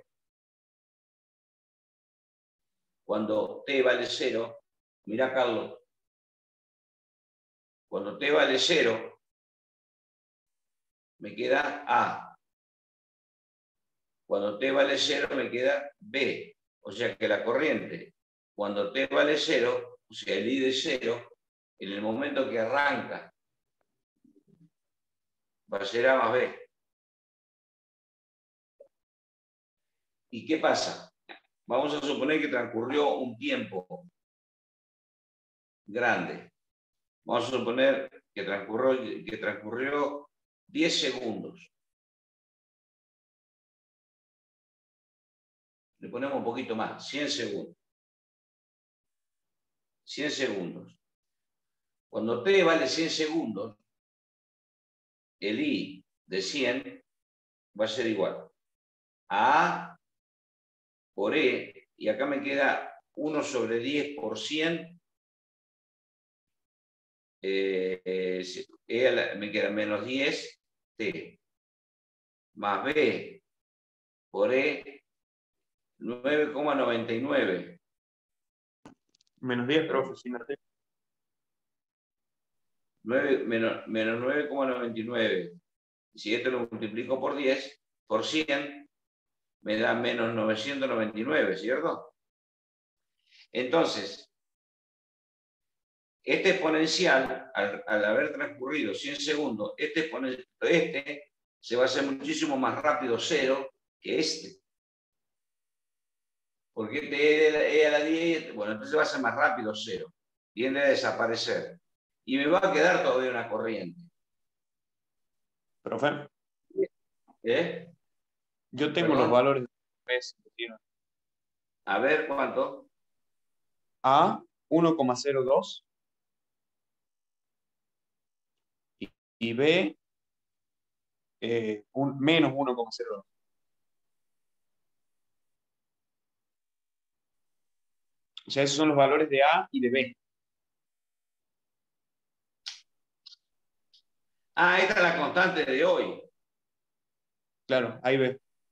cuando t vale cero, mira Carlos, cuando t vale cero, me queda A. Cuando t vale cero, me queda B. O sea que la corriente, cuando t vale cero, o sea, el I de cero, en el momento que arranca, va a ser A más B. ¿Y qué pasa? Vamos a suponer que transcurrió un tiempo grande. Vamos a suponer que transcurrió, que transcurrió diez segundos. Le ponemos un poquito más, cien segundos. cien segundos. Cuando t vale cien segundos, el I de cien va a ser igual a A por E, y acá me queda uno sobre diez por cien, eh, eh, e me queda menos diez T, más B por E, nueve coma noventa y nueve. Menos diez, profe, sin la T. nueve, menos, menos nueve coma noventa y nueve. Si esto lo multiplico por diez, por cien, me da menos novecientos noventa y nueve, ¿cierto? Entonces, este exponencial, al, al haber transcurrido cien segundos, este, exponencial, este se va a hacer muchísimo más rápido cero que este. Porque este es a la diez, bueno, entonces va a ser más rápido cero. Tiende a desaparecer. Y me va a quedar todavía una corriente. Profe, ¿Eh? yo tengo ¿Perdón? los valores de P. A ver, ¿cuánto? A, uno coma cero dos. Y, y B, eh, un, menos uno coma cero dos. O sea, esos son los valores de A y de B. Ah, esta es la constante de hoy. Claro, ahí B.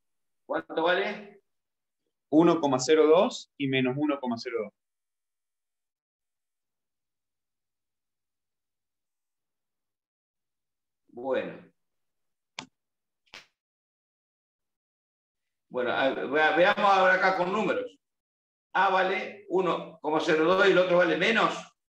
¿Cuánto vale? uno coma cero dos y menos uno coma cero dos. Bueno. Bueno, a- vea- veamos ahora acá con números. A vale uno coma cero dos y el otro vale menos.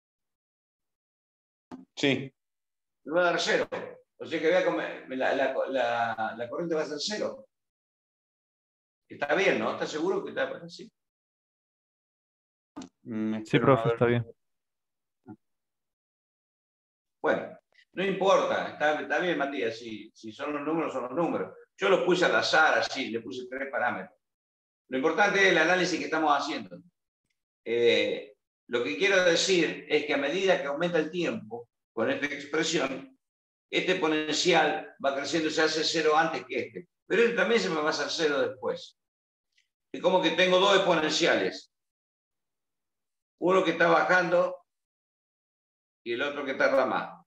Sí. Me va a dar cero. O sea que vea cómo la, la, la, la corriente va a ser cero. Está bien, ¿no? ¿Está seguro que está así? Mm, Sí, espero no profe, haber- está bien. Bueno, no importa. Está, está bien, Matías. Si, si son los números, son los números. Yo lo puse al azar, así. Le puse tres parámetros. Lo importante es el análisis que estamos haciendo. Eh, lo que quiero decir es que a medida que aumenta el tiempo con esta expresión, este exponencial va creciendo, se hace cero antes que este. Pero este también se me va a hacer cero después. Es como que tengo dos exponenciales. Uno que está bajando y el otro que tarda más.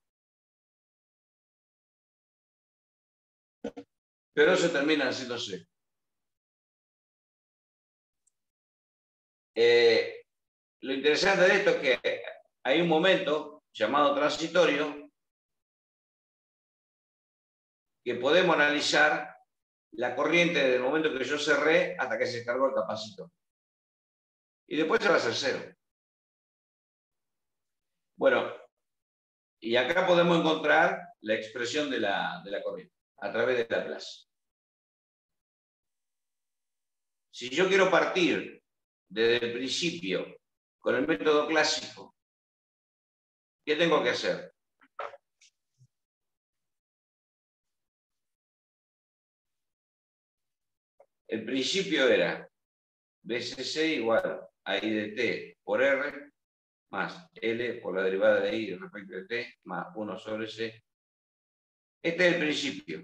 Pero se terminan haciéndose. Eh, lo interesante de esto es que hay un momento llamado transitorio que podemos analizar la corriente desde el momento que yo cerré hasta que se descargó el capacitor. Y después se va a hacer cero. Bueno, y acá podemos encontrar la expresión de la, de la corriente a través de Laplace. Si yo quiero partir desde el principio con el método clásico, ¿qué tengo que hacer? El principio era B C C igual a I de T por R más L por la derivada de I respecto de T más uno sobre C. Este es el principio.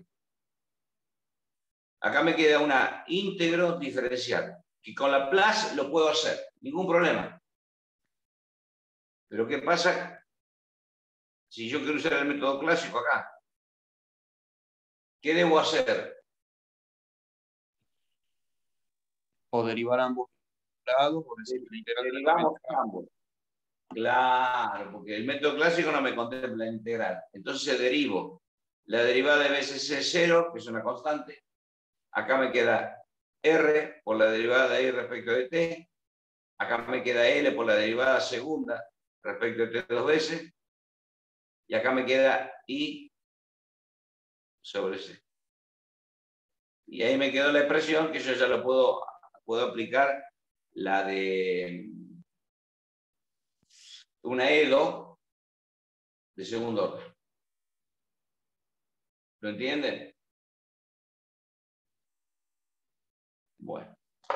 Acá me queda una íntegro diferencial, que con Laplace lo puedo hacer, ningún problema. Pero ¿qué pasa si yo quiero usar el método clásico acá? ¿Qué debo hacer? O derivar ambos lados, o decir la integral de la Derivamos corriente. ambos. Claro, porque el método clásico no me contempla la integral. Entonces derivo la derivada de B C C cero, que es una constante. Acá me queda R por la derivada de I respecto de T. Acá me queda L por la derivada segunda respecto de T dos veces. Y acá me queda I sobre C. Y ahí me quedó la expresión que yo ya lo puedo, puedo aplicar, la de una E dos de segundo orden. ¿Lo entienden? Bueno.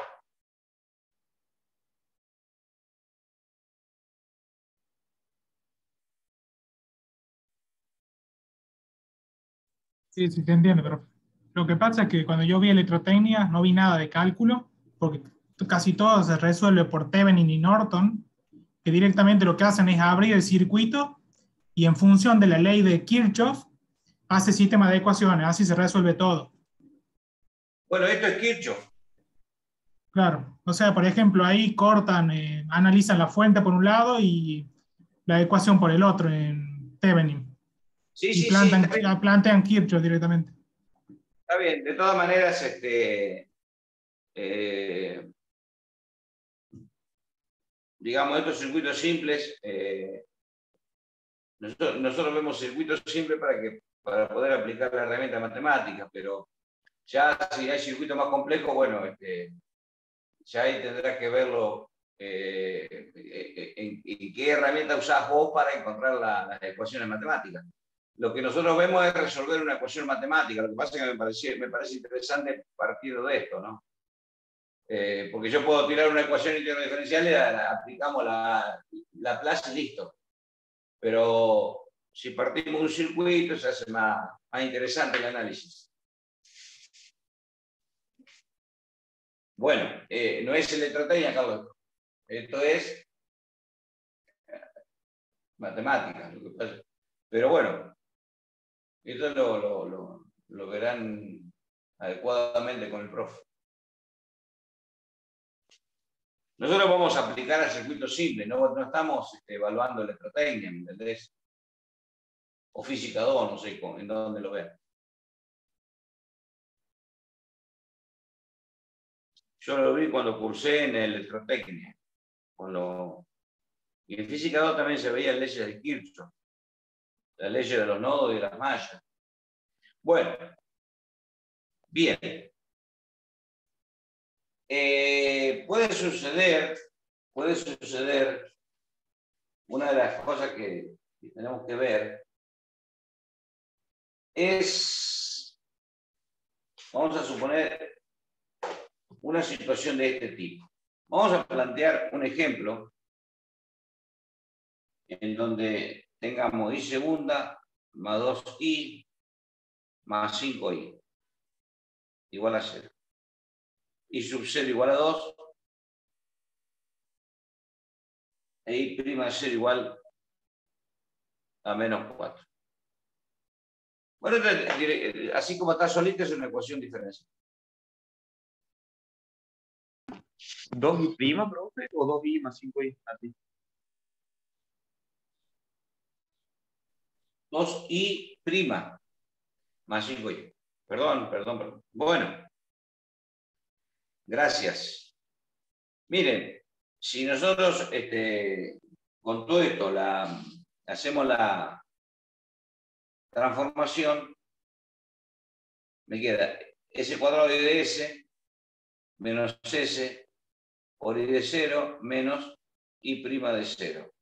Sí, sí, te entiendo, pero lo que pasa es que cuando yo vi electrotecnia no vi nada de cálculo, porque casi todo se resuelve por Thevenin y Norton, que directamente lo que hacen es abrir el circuito y en función de la ley de Kirchhoff hace sistema de ecuaciones, así se resuelve todo. Bueno, esto es Kirchhoff. Claro, o sea, por ejemplo, ahí cortan, eh, analizan la fuente por un lado y la ecuación por el otro en Thevenin. Sí, Y sí, plantan, sí, está bien. plantean Kirchhoff directamente. Está bien. De todas maneras, este, eh, digamos, estos circuitos simples, eh, nosotros, nosotros vemos circuitos simples para, que, para poder aplicar la herramienta matemática, pero ya si hay circuitos más complejos, bueno, este, ya ahí tendrás que verlo eh, en, en qué herramienta usás vos para encontrar la, las ecuaciones matemáticas. Lo que nosotros vemos es resolver una ecuación matemática. Lo que pasa es que me parece, me parece interesante partir de esto, ¿no? Eh, porque yo puedo tirar una ecuación íntegro diferencial y la, la, aplicamos la, la Laplace y listo. Pero si partimos de un circuito, se hace más, más interesante el análisis. Bueno, eh, no es electrotecnia, Carlos. Esto es matemática, lo que pasa. Pero bueno, esto lo, lo, lo, lo verán adecuadamente con el profe. Nosotros vamos a aplicar al circuito simple, no, no estamos este, evaluando electrotecnia, ¿me entendés? O física dos, no sé en dónde lo ven. Yo lo vi cuando cursé en electrotecnia. Cuando... Y en física dos también se veían leyes de Kirchhoff, las leyes de los nodos y de las mallas. Bueno, bien. Eh, puede suceder, puede suceder, una de las cosas que, que tenemos que ver es, vamos a suponer, una situación de este tipo. Vamos a plantear un ejemplo en donde tengamos i segunda más dos i más cinco i igual a cero. I sub cero igual a dos e i prima de cero igual a menos cuatro. Bueno, así como está solita es una ecuación diferencial. ¿dos i prima, profe? ¿O dos i más cinco i? Así. dos i prima más cinco i. Perdón, perdón, perdón. Bueno. Gracias. Miren, si nosotros este, con todo esto la, hacemos la transformación, me queda s cuadrado de i de s menos s por i de cero menos i prima de cero.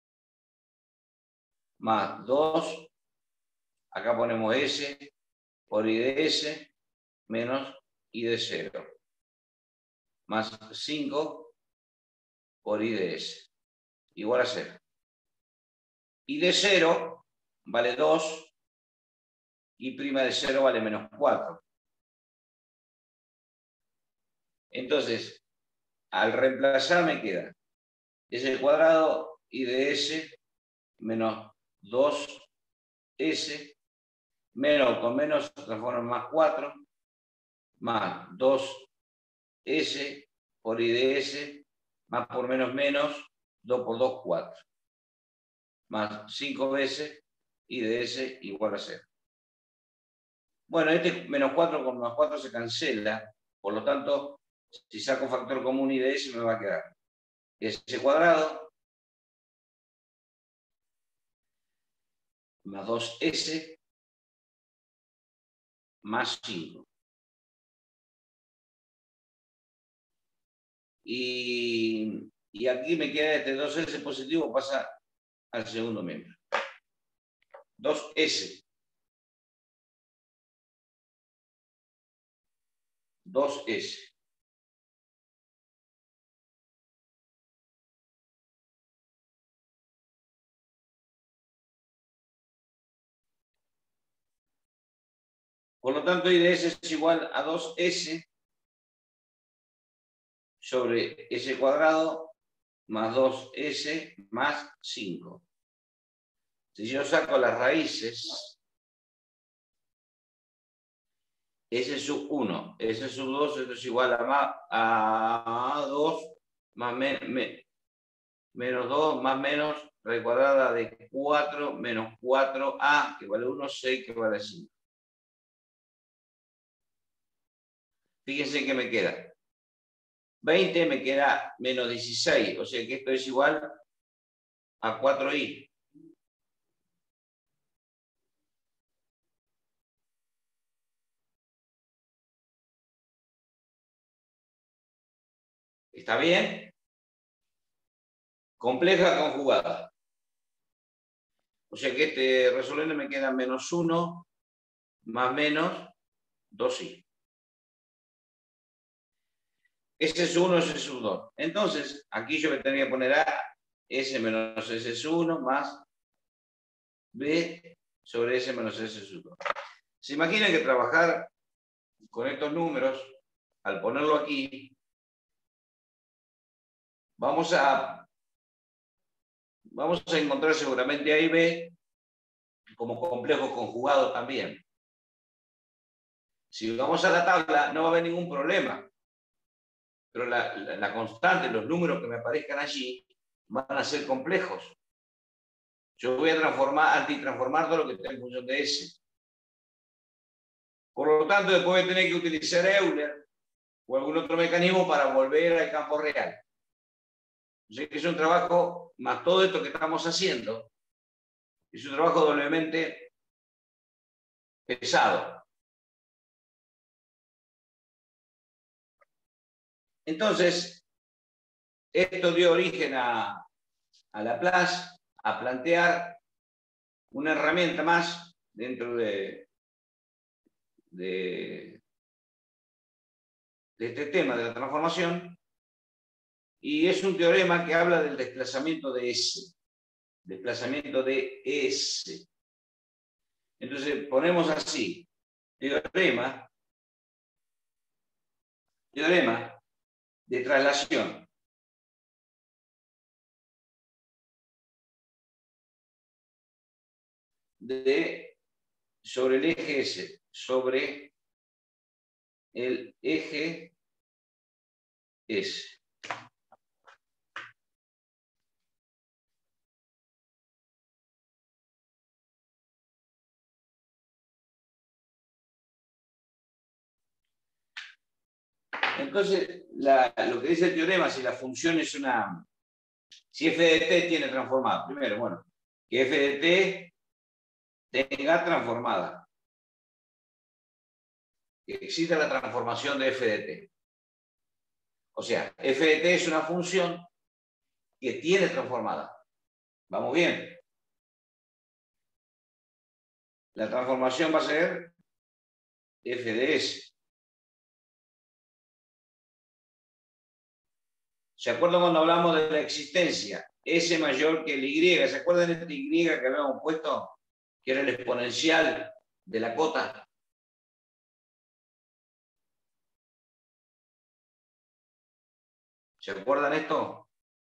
Más dos, acá ponemos s por i de s menos i de cero. Más cinco por i de s, igual a cero. I de cero vale dos, i prima de cero vale menos cuatro. Entonces, al reemplazar me queda s cuadrado i de s menos dos s, menos con menos transforma en más cuatro, más dos S por I de S, más por menos menos, dos por dos, cuatro. Más cinco veces I de S igual a cero. Bueno, este menos cuatro con más cuatro se cancela, por lo tanto, si saco factor común I de S me va a quedar S cuadrado más dos S más cinco. Y, y aquí me queda este dos S positivo, pasa al segundo miembro. dos S. dos S. Por lo tanto, I de S es igual a dos S sobre S cuadrado más dos S más cinco. Si yo saco las raíces, S sub uno, S sub dos, esto es igual a, más, a dos más me, me, menos dos más menos raíz cuadrada de cuatro menos cuatro A, que vale uno, seis, que vale cinco. Fíjense que me queda veinte, me queda menos dieciséis, o sea que esto es igual a cuatro i. ¿Está bien? Compleja conjugada. O sea que este resolviendo me queda menos uno más menos dos i. S sub uno, S sub dos. Entonces, aquí yo me tendría que poner A, S menos S sub uno más B sobre S menos S sub dos. ¿Se imaginan que trabajar con estos números, al ponerlo aquí, vamos a, vamos a encontrar seguramente A y B como complejos conjugados también. Si vamos a la tabla, no va a haber ningún problema. pero la, la, la constante, los números que me aparezcan allí, van a ser complejos. Yo voy a transformar, antitransformar todo lo que está en función de S. Por lo tanto, después voy a tener que utilizar Euler o algún otro mecanismo para volver al campo real. O sea que es un trabajo, más todo esto que estamos haciendo, es un trabajo doblemente pesado. Entonces, esto dio origen a, a Laplace a plantear una herramienta más dentro de, de, de este tema de la transformación, y es un teorema que habla del desplazamiento de S. Desplazamiento de S. Entonces ponemos así, teorema, teorema de traslación de, sobre el eje S, sobre el eje S. Entonces, la, lo que dice el teorema, si la función es una... Si f de t tiene transformada, primero, bueno, que f de t tenga transformada. Que exista la transformación de f de t. O sea, f de t es una función que tiene transformada. ¿Vamos bien? La transformación va a ser f de s. ¿Se acuerdan cuando hablamos de la existencia? S mayor que el Y. ¿Se acuerdan de este Y que habíamos puesto? Que era el exponencial de la cota. ¿Se acuerdan esto?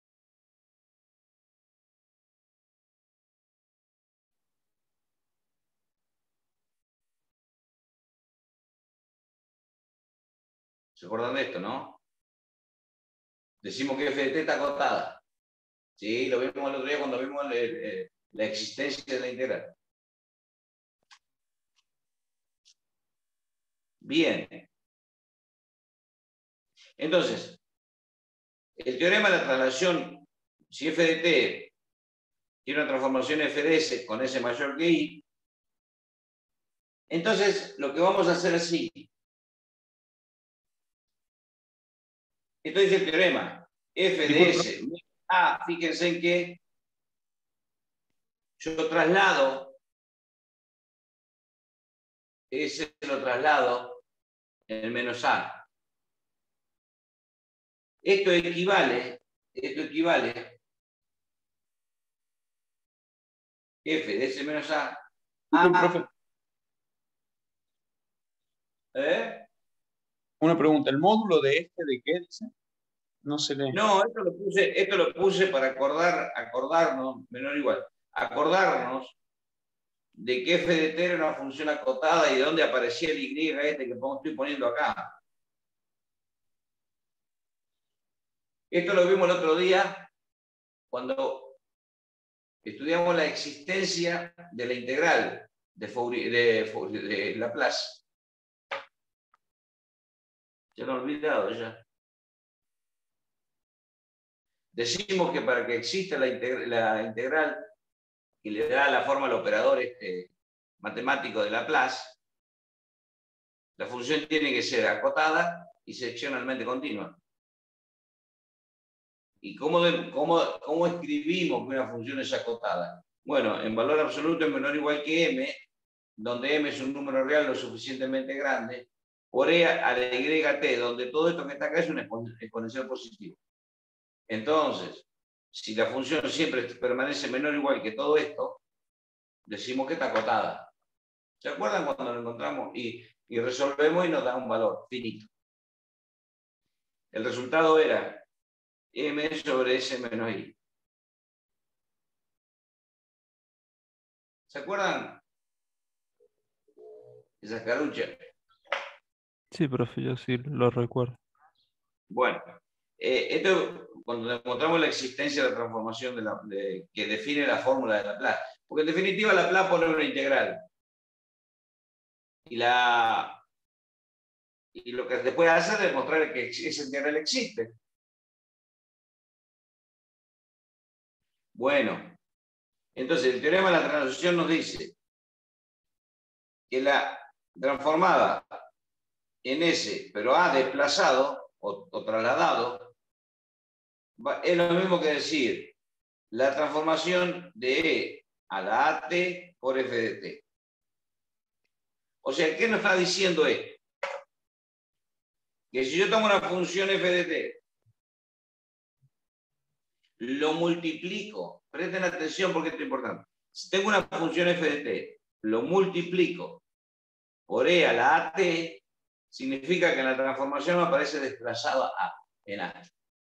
¿Se acuerdan de esto, no? Decimos que f de t está acotada. Sí, lo vimos el otro día cuando vimos el, el, la existencia de la integral. Bien. Entonces, el teorema de la traslación, si f de t tiene una transformación f de s con s mayor que i, entonces lo que vamos a hacer así. Esto dice el teorema. F de S A, fíjense en que yo traslado, S lo traslado en el menos A. Esto equivale, esto equivale F de S menos A a... ¿Eh? Una pregunta, ¿el módulo de este de qué dice? No se lee. No, esto lo puse, esto lo puse para acordar, acordarnos, menor o igual, acordarnos de que f de t era una función acotada y de dónde aparecía el y este que estoy poniendo acá. Esto lo vimos el otro día cuando estudiamos la existencia de la integral de, Fourier, de, Fourier, de Laplace. Ya lo he olvidado ya. Decimos que para que exista la, integ la integral que le da la forma al operador este, matemático de Laplace, la función tiene que ser acotada y seccionalmente continua. ¿Y cómo, de, cómo, cómo escribimos que una función es acotada? Bueno, en valor absoluto es menor o igual que m, donde m es un número real lo suficientemente grande, por e a la yt, donde todo esto que está acá es un exponencial positivo. Entonces, si la función siempre permanece menor o igual que todo esto, decimos que está acotada. ¿Se acuerdan cuando lo encontramos y, y resolvemos y nos da un valor finito? El resultado era m sobre s menos i. ¿Se acuerdan? Esa carucha. Sí, profe, yo sí lo recuerdo. Bueno, eh, esto cuando demostramos la existencia de la transformación de la, de, que define la fórmula de Laplace. Porque en definitiva Laplace pone una integral. Y, la, y lo que después hace es demostrar que esa integral existe. Bueno, entonces el teorema de la transición nos dice que la transformada en S, pero A desplazado o, o trasladado, va, es lo mismo que decir la transformación de E a la A T por F de T. O sea, ¿qué nos está diciendo esto? Que si yo tomo una función F de T, lo multiplico, presten atención porque esto es importante. Si tengo una función F de T, lo multiplico por E a la A T, significa que en la transformación me aparece desplazada A en A.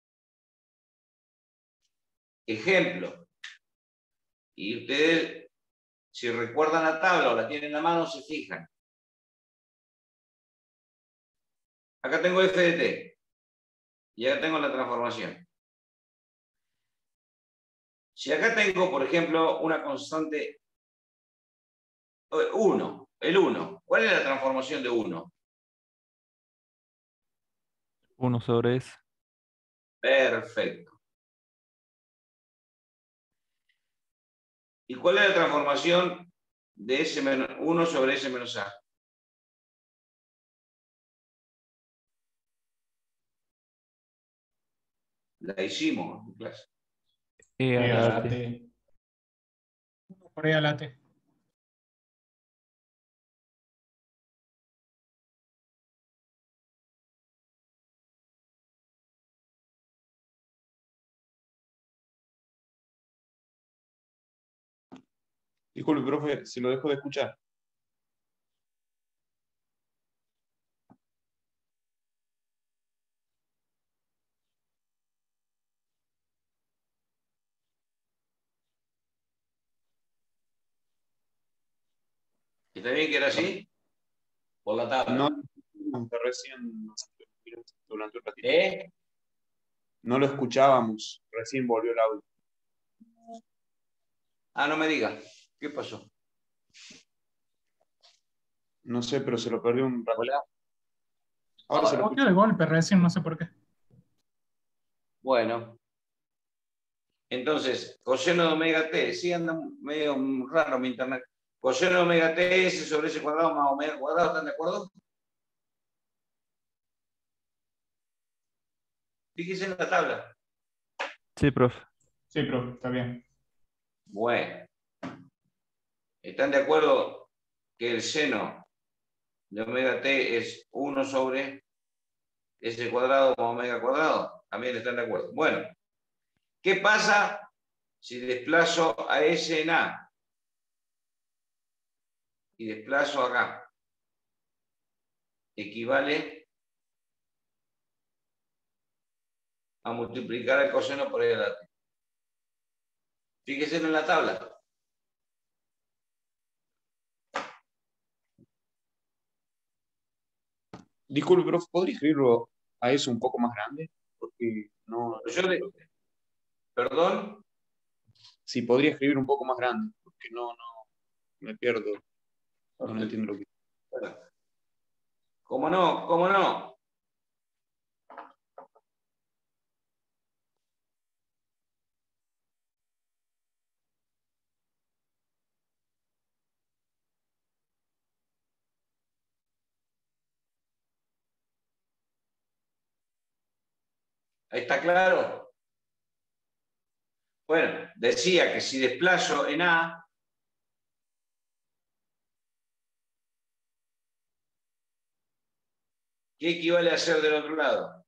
Ejemplo. Y ustedes, si recuerdan la tabla o la tienen en la mano, se fijan. Acá tengo F de T. Y acá tengo la transformación. Si acá tengo, por ejemplo, una constante uno, el uno. ¿Cuál es la transformación de uno? uno sobre S. Perfecto. ¿Y cuál es la transformación de S menos uno sobre S menos A? La hicimos en clase. E a E a la la T. T. Por ahí a la T. Disculpe, profe, si lo dejo de escuchar. ¿Está bien que era así? Por la tabla. No, recién durante un ratito. ¿Eh? No lo escuchábamos, recién volvió el audio. Ah, no me diga. ¿Qué pasó? No sé, pero se lo perdió un ratito. Hola. Ahora se lo Volvió escucho. de golpe recién, no sé por qué. Bueno. Entonces, coseno de omega t, sí anda medio raro mi internet. Coseno de omega t, S sobre S cuadrado más omega cuadrado, ¿están de acuerdo? Fíjense en la tabla. Sí, profe. Sí, profe, está bien. Bueno. ¿Están de acuerdo que el seno de omega t es uno sobre S cuadrado más omega cuadrado? También están de acuerdo. Bueno. ¿Qué pasa si desplazo a S en A? Y desplazo acá. Equivale a multiplicar el coseno por E a la T. Fíjense en la tabla. Disculpe, profe, ¿podría escribirlo a eso un poco más grande? Porque no. Yo le... ¿Perdón? Sí, podría escribir un poco más grande, porque no, no, me pierdo. No entiendo lo que. ¿Cómo no? ¿Cómo no? ¿Ahí está claro? Bueno, decía que si desplazo en A, ¿qué equivale a hacer del otro lado?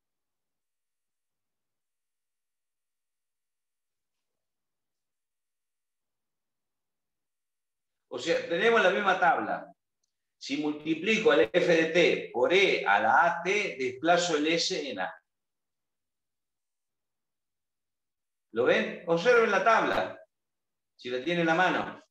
O sea, tenemos la misma tabla. Si multiplico el F de T por E a la A T, desplazo el S en A. ¿Lo ven? Observen la tabla, si la tienen en la mano.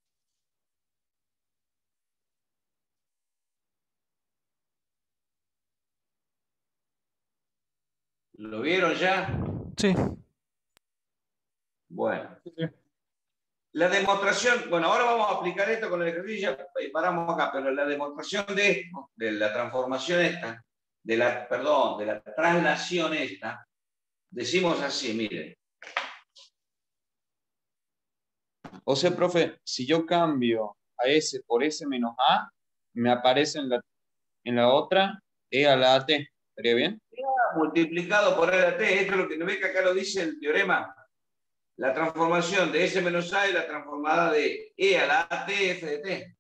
¿Lo vieron ya? Sí. Bueno. Sí, sí. La demostración, bueno, ahora vamos a aplicar esto con el ejercicio y paramos acá, pero la demostración de esto, de la transformación esta, de la, perdón, de la traslación esta, decimos así, miren. O sea, profe, si yo cambio a S por S menos A, me aparece en la, en la otra E a la A T. ¿Estaría bien? Multiplicado por L a T, esto es lo que no ve que acá lo dice el teorema. La transformación de S menos A es la transformada de E a la A T F de T.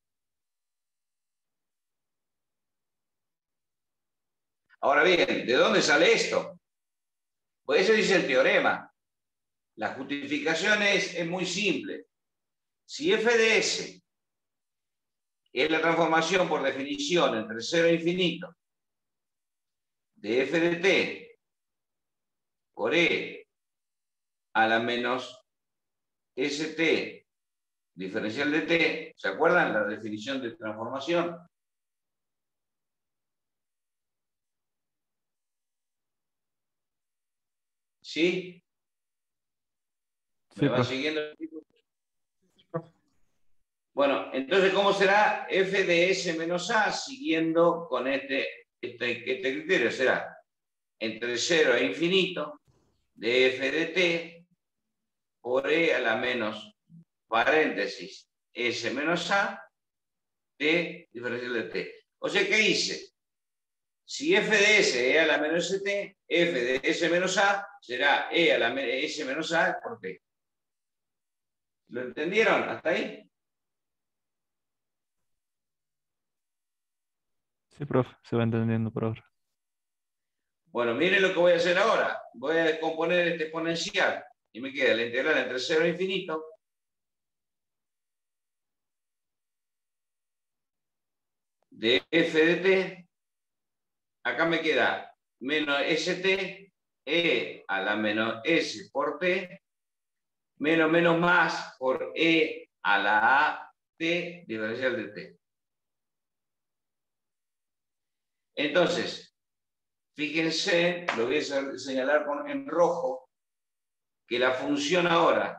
Ahora bien, ¿de dónde sale esto? Pues eso dice el teorema. La justificación es, es muy simple. Si F de S es la transformación por definición entre cero e infinito de F de T por E a la menos St diferencial de T, ¿se acuerdan la definición de transformación? ¿Sí? ¿Me Sí, van profe. siguiendo? Bueno, entonces, ¿cómo será F de S menos A siguiendo con este, este, este criterio? Será entre cero e infinito de F de T por E a la menos paréntesis S menos A T diferencial de T. O sea, ¿qué hice? Si F de S es a la menos St, F de S menos A será E a la S menos A por T. ¿Lo entendieron hasta ahí? Sí, profe, se va entendiendo por ahora. Bueno, miren lo que voy a hacer ahora. Voy a descomponer este exponencial y me queda la integral entre cero e infinito de F de T. Acá me queda menos St, E a la menos S por T, menos menos más por E a la A T diferencial de T. Entonces, fíjense, lo voy a señalar con, en rojo, que la función ahora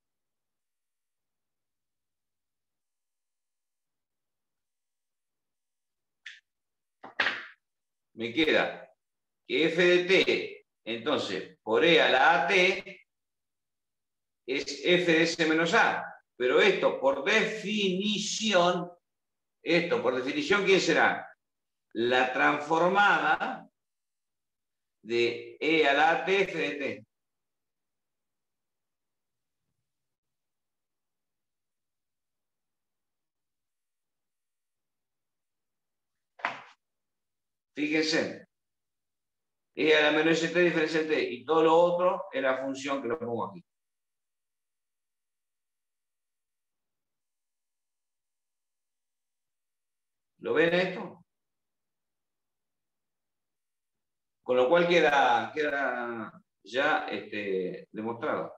me queda que F de T, entonces, por E a la A T, es F de S menos A. Pero esto, por definición, esto, por definición, ¿quién será? La transformada de E a la A T F de T. Fíjense. E a la menos St diferencial de T. Y todo lo otro es la función que lo pongo aquí. ¿Lo ven esto? Con lo cual queda, queda ya este, demostrado.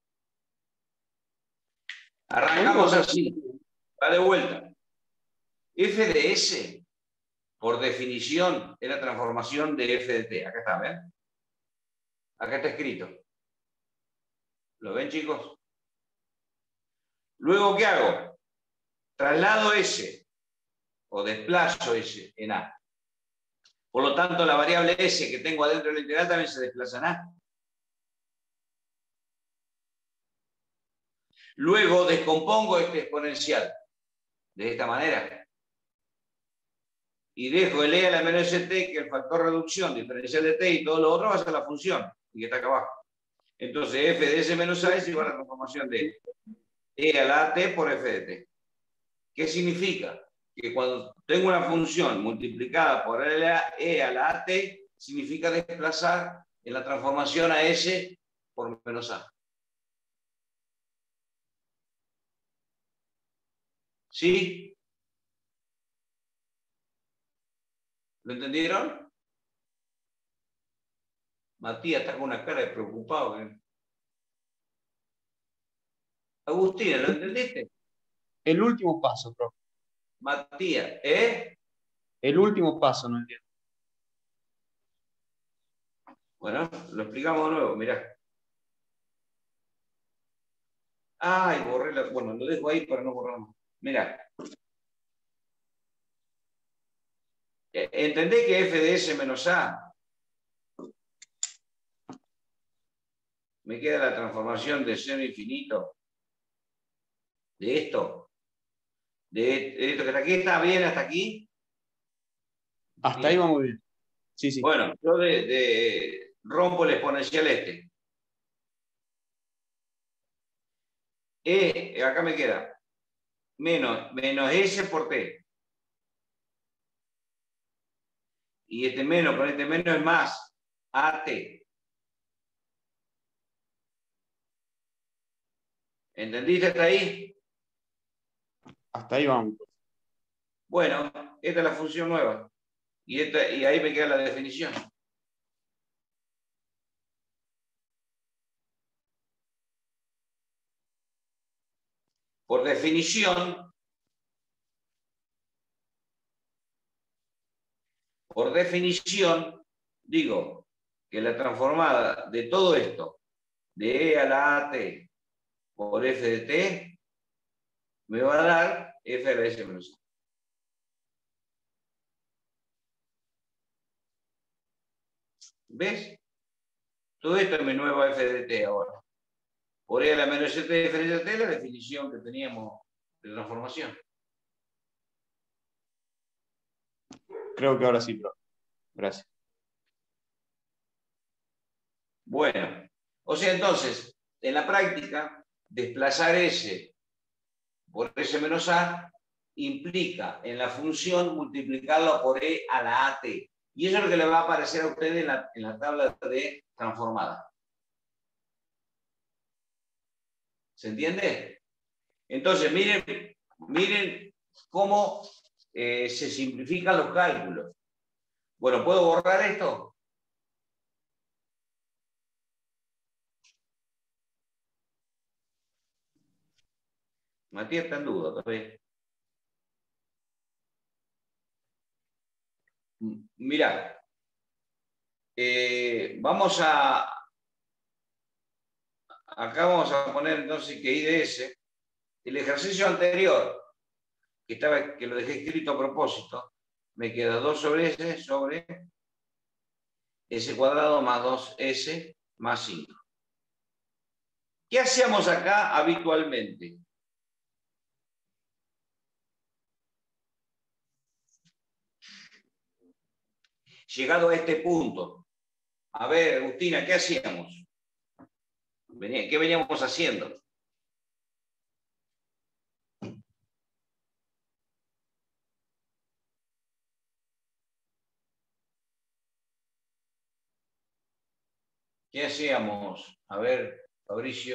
Arrancamos así. Va de vuelta. F de S, por definición, es la transformación de F de T. Acá está, ¿ven? Acá está escrito. ¿Lo ven, chicos? Luego, ¿qué hago? Traslado S o desplazo S en A. Por lo tanto, la variable S que tengo adentro de la integral también se desplaza en A. Luego descompongo este exponencial de esta manera. Y dejo el E a la menos St, que es el factor reducción diferencial de T, y todo lo otro va a ser la función, y que está acá abajo. Entonces, F de S menos A es igual a la transformación de E a la T por F de T. ¿Qué significa? Que cuando tengo una función multiplicada por E a la A T, significa desplazar en la transformación a S por menos A. ¿Sí? ¿Lo entendieron? Matías está con una cara de preocupado. ¿eh? Agustina, ¿lo entendiste? El último paso, profe. Matías, ¿eh? El último paso, no entiendo. Bueno, lo explicamos de nuevo, mirá. Ay, borré la... Bueno, lo dejo ahí para no borrarlo. Mirá. ¿Entendés que f de s menos a me queda la transformación de cero infinito de esto? De, de esto que está aquí, ¿está bien hasta aquí? Hasta Bien. ahí va muy bien. Sí, sí. Bueno, yo de, de rompo el exponencial este. E, acá me queda menos, menos S por T. Y este menos con este menos es más A T. ¿Entendiste hasta ahí? Hasta ahí vamos. Bueno, esta es la función nueva. Y, esta, y ahí me queda la definición. Por definición, por definición, digo que la transformada de todo esto, de E a la A T por F de T, me va a dar F a la S menos A. ¿Ves? Todo esto es mi nueva F de T ahora. Por E a la menos S T diferencial T, la definición que teníamos de transformación. Creo que ahora sí, profe. Gracias. Bueno, o sea, entonces, en la práctica, desplazar S por S menos A implica en la función multiplicarlo por E a la A T. Y eso es lo que le va a aparecer a ustedes en la, en la tabla de transformada. ¿Se entiende? Entonces, miren, miren cómo eh, se simplifican los cálculos. Bueno, ¿puedo borrar esto? Matías está en duda todavía. Mirá, eh, vamos a... Acá vamos a poner entonces que I de S, el ejercicio anterior, que, estaba, que lo dejé escrito a propósito, me queda dos sobre S sobre S cuadrado más dos S más cinco. ¿Qué hacíamos acá habitualmente? Llegado a este punto, a ver, Agustina, ¿qué hacíamos? ¿Qué veníamos haciendo? ¿Qué hacíamos? A ver, Fabricio.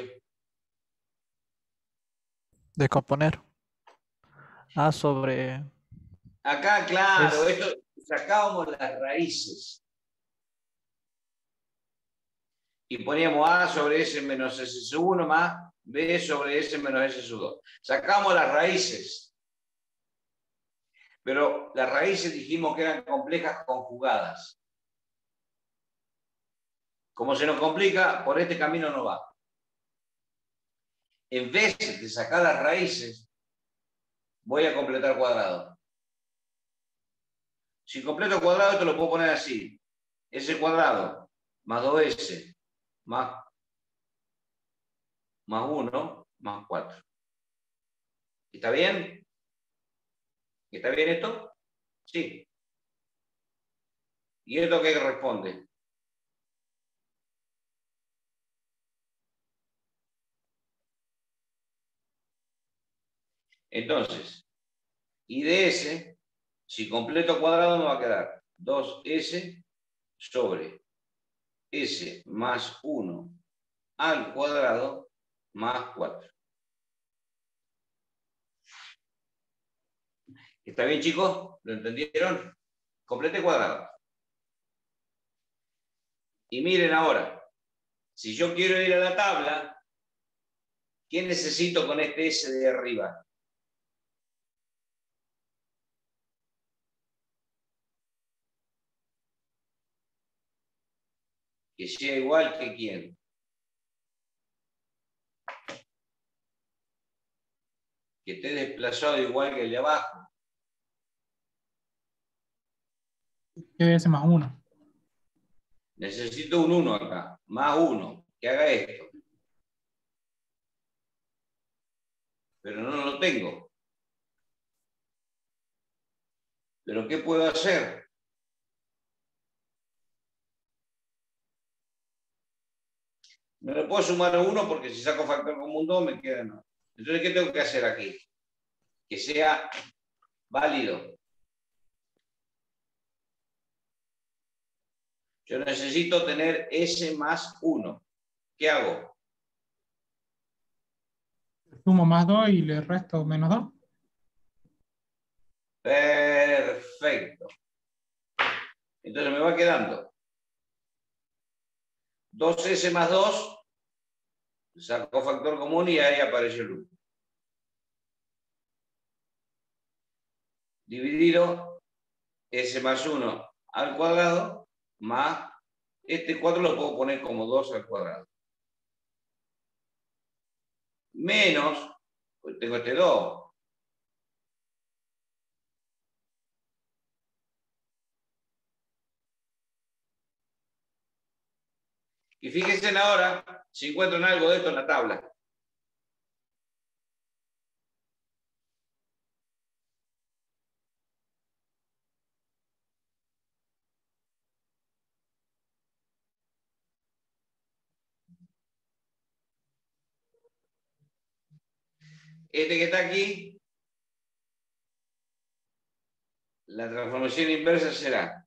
Descomponer. A sobre... Acá, claro, Es- esto sacábamos las raíces. Y poníamos A sobre S menos S sub uno más B sobre S menos S sub dos. Sacamos las raíces. Pero las raíces dijimos que eran complejas conjugadas. Como se nos complica, por este camino no va. En vez de sacar las raíces, voy a completar cuadrado. Si completo cuadrado, esto lo puedo poner así. S cuadrado más dos S más, más uno más cuatro. ¿Está bien? ¿Está bien esto? Sí. ¿Y esto qué responde? Entonces, I de S, si completo cuadrado me va a quedar dos S sobre S más uno al cuadrado más cuatro. ¿Está bien, chicos? ¿Lo entendieron? Complete cuadrado. Y miren ahora, si yo quiero ir a la tabla, ¿qué necesito con este S de arriba? que sea igual que quién. Que esté desplazado igual que el de abajo. Que ese más uno. Necesito un uno acá, más uno, que haga esto. Pero no lo tengo. ¿Pero qué puedo hacer? No le puedo sumar a uno porque si saco factor común dos me queda no. Entonces, ¿qué tengo que hacer aquí? Que sea válido. Yo necesito tener S más uno. ¿Qué hago? Sumo más dos y le resto menos dos. Perfecto. Entonces me va quedando dos S más dos, saco factor común y ahí aparece el uno. Dividido S más uno al cuadrado más este cuatro lo puedo poner como dos al cuadrado. Menos, pues tengo este dos. Y fíjense ahora si encuentran algo de esto en la tabla. Este que está aquí, la transformación inversa será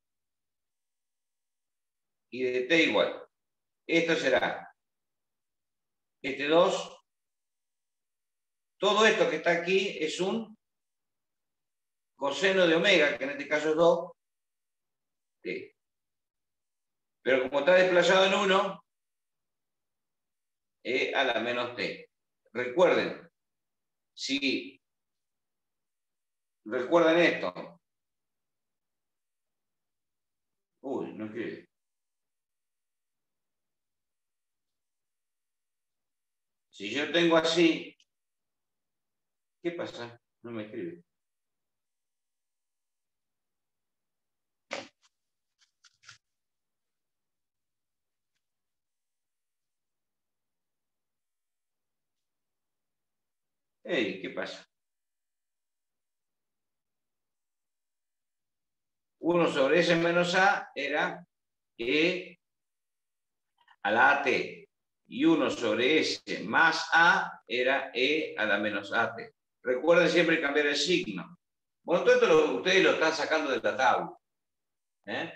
y de t igual. Esto será este dos. Todo esto que está aquí es un coseno de omega, que en este caso es dos. T. Pero como está desplazado en uno, e a la menos t. Recuerden, si recuerden esto. Uy, no escribe. Si yo tengo así, ¿qué pasa? No me escribe. Hey, ¿qué pasa? uno sobre S menos A era E a la A T. Y uno sobre S más A era E a la menos A T. Recuerden siempre cambiar el signo. Bueno, todo esto lo, ustedes lo están sacando de la tabla. ¿Eh?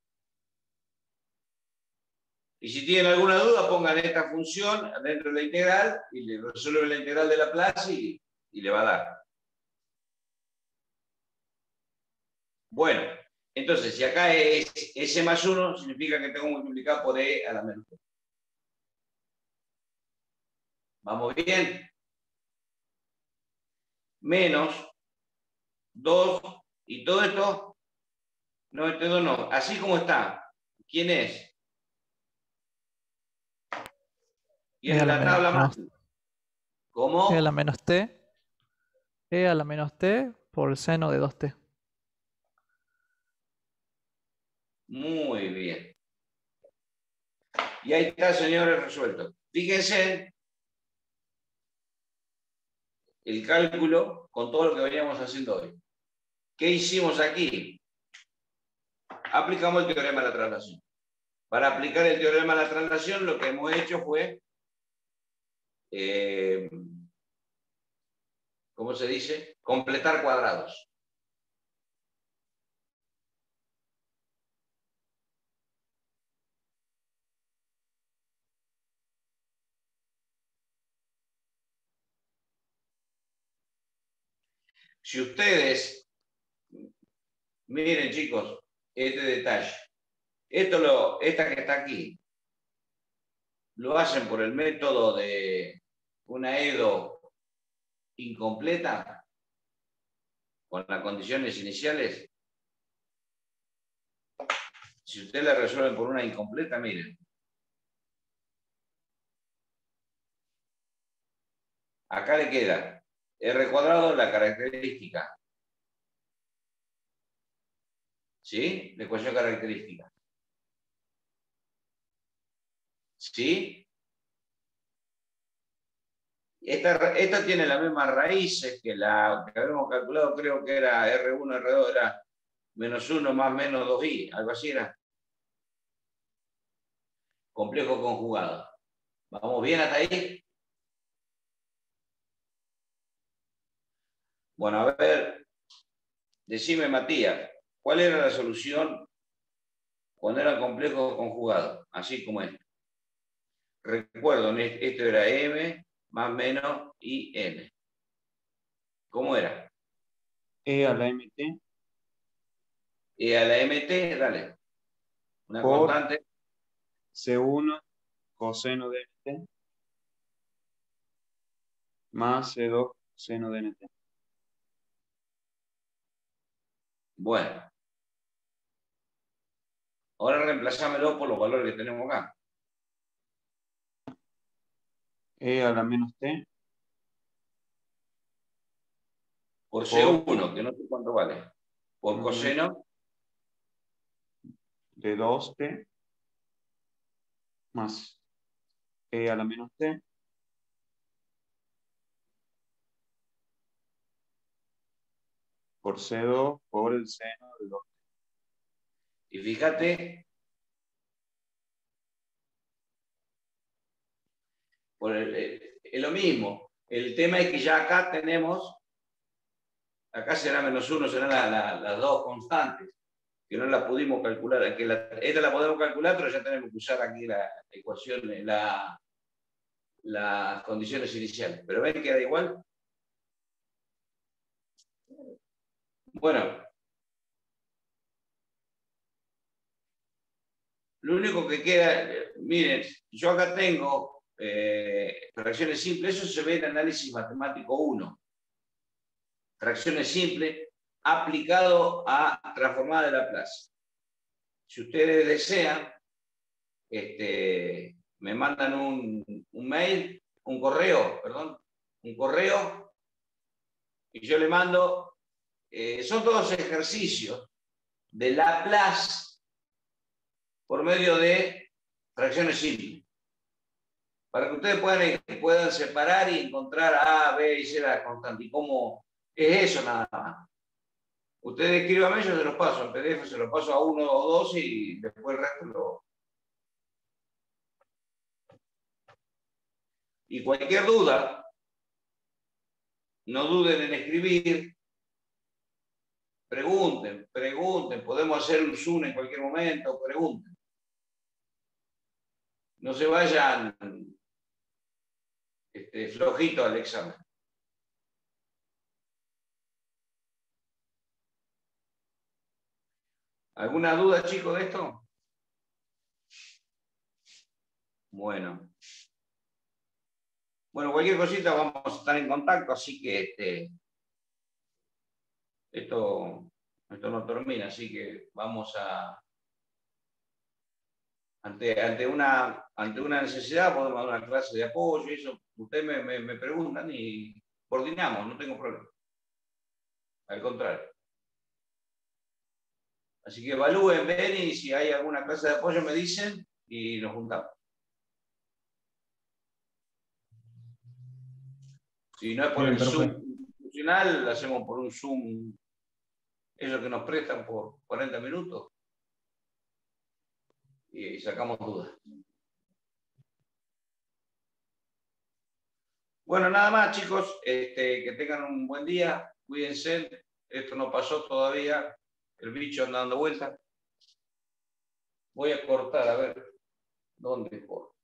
Y si tienen alguna duda, pongan esta función dentro de la integral y le resuelven la integral de Laplace y, y le va a dar. Bueno, entonces, si acá es S más uno, significa que tengo multiplicado por E a la menos uno. ¿Vamos bien? Menos dos, y todo esto, no, este dos no, así como está. ¿Quién es? ¿Quién E a es la la tabla más? menos, ¿Cómo? E a la menos t. E a la menos t por seno de dos t. Muy bien. Y ahí está, señores, resuelto. Fíjense el cálculo con todo lo que veníamos haciendo hoy. ¿Qué hicimos aquí? Aplicamos el teorema de la traslación. Para aplicar el teorema de la traslación, lo que hemos hecho fue, eh, ¿cómo se dice? Completar cuadrados. Si ustedes, miren chicos, este detalle, esto lo, esta que está aquí, lo hacen por el método de una Edo incompleta, con las condiciones iniciales, Si ustedes la resuelven por una incompleta, miren. Acá le queda R cuadrado, la característica. ¿Sí? La ecuación característica. ¿Sí? Esta, esta tiene las mismas raíces que la que habíamos calculado, creo que era R uno, R dos, era menos uno más menos dos i, algo así era. Complejo conjugado. ¿Vamos bien hasta ahí? Bueno, a ver, decime, Matías, ¿cuál era la solución cuando eran complejos conjugados? Así como esto. Recuerdo, esto era M más menos I N. ¿Cómo era? E a la mt. E a la mt, dale. Una Por constante. C uno coseno de nt más C dos seno de nt. Bueno. Ahora reemplazámelo por los valores que tenemos acá. E a la menos t. Por C uno, que no sé cuánto vale. Por Mm. coseno. De dos t más E a la menos t por C dos por el seno de dos. Y fíjate, por el, el- es lo mismo. El tema es que ya acá tenemos, acá será menos uno, serán la- la- las dos constantes, que no las pudimos calcular. Que la- esta la podemos calcular, pero ya tenemos que usar aquí la ecuación, la, las condiciones iniciales. Pero ven que da igual. Bueno, lo único que queda, eh, miren, yo acá tengo eh, fracciones simples, eso se ve en análisis matemático uno. Fracciones simples aplicado a transformada de Laplace. Si ustedes desean, este, me mandan un, un mail, un correo, perdón, un correo, y yo le mando, eh, son todos ejercicios de Laplace por medio de fracciones simples. Para que ustedes puedan, puedan separar y encontrar A, B y C la constante. Y cómo es eso nada más. Ustedes escríbanme, yo se los paso en P D F, se los paso a uno o dos y después el resto lo... Y cualquier duda, no duden en escribir, pregunten, pregunten, podemos hacer un Zoom en cualquier momento, pregunten. No se vayan este, flojitos al examen. ¿Alguna duda, chicos, de esto? Bueno. Bueno, cualquier cosita vamos a estar en contacto, así que este, esto, esto no termina, así que vamos a... Ante, ante, una, ante una necesidad podemos dar una clase de apoyo y eso. Ustedes me, me, me preguntan y coordinamos, no tengo problema. Al contrario. Así que evalúen, ven y si hay alguna clase de apoyo me dicen y nos juntamos. Si no es por Bien, el profe. Zoom institucional, lo hacemos por un Zoom, ellos que nos prestan por cuarenta minutos y sacamos dudas. Bueno, nada más, chicos, este, que tengan un buen día, cuídense, esto no pasó todavía, el bicho anda dando vueltas. Voy a cortar, a ver dónde corto.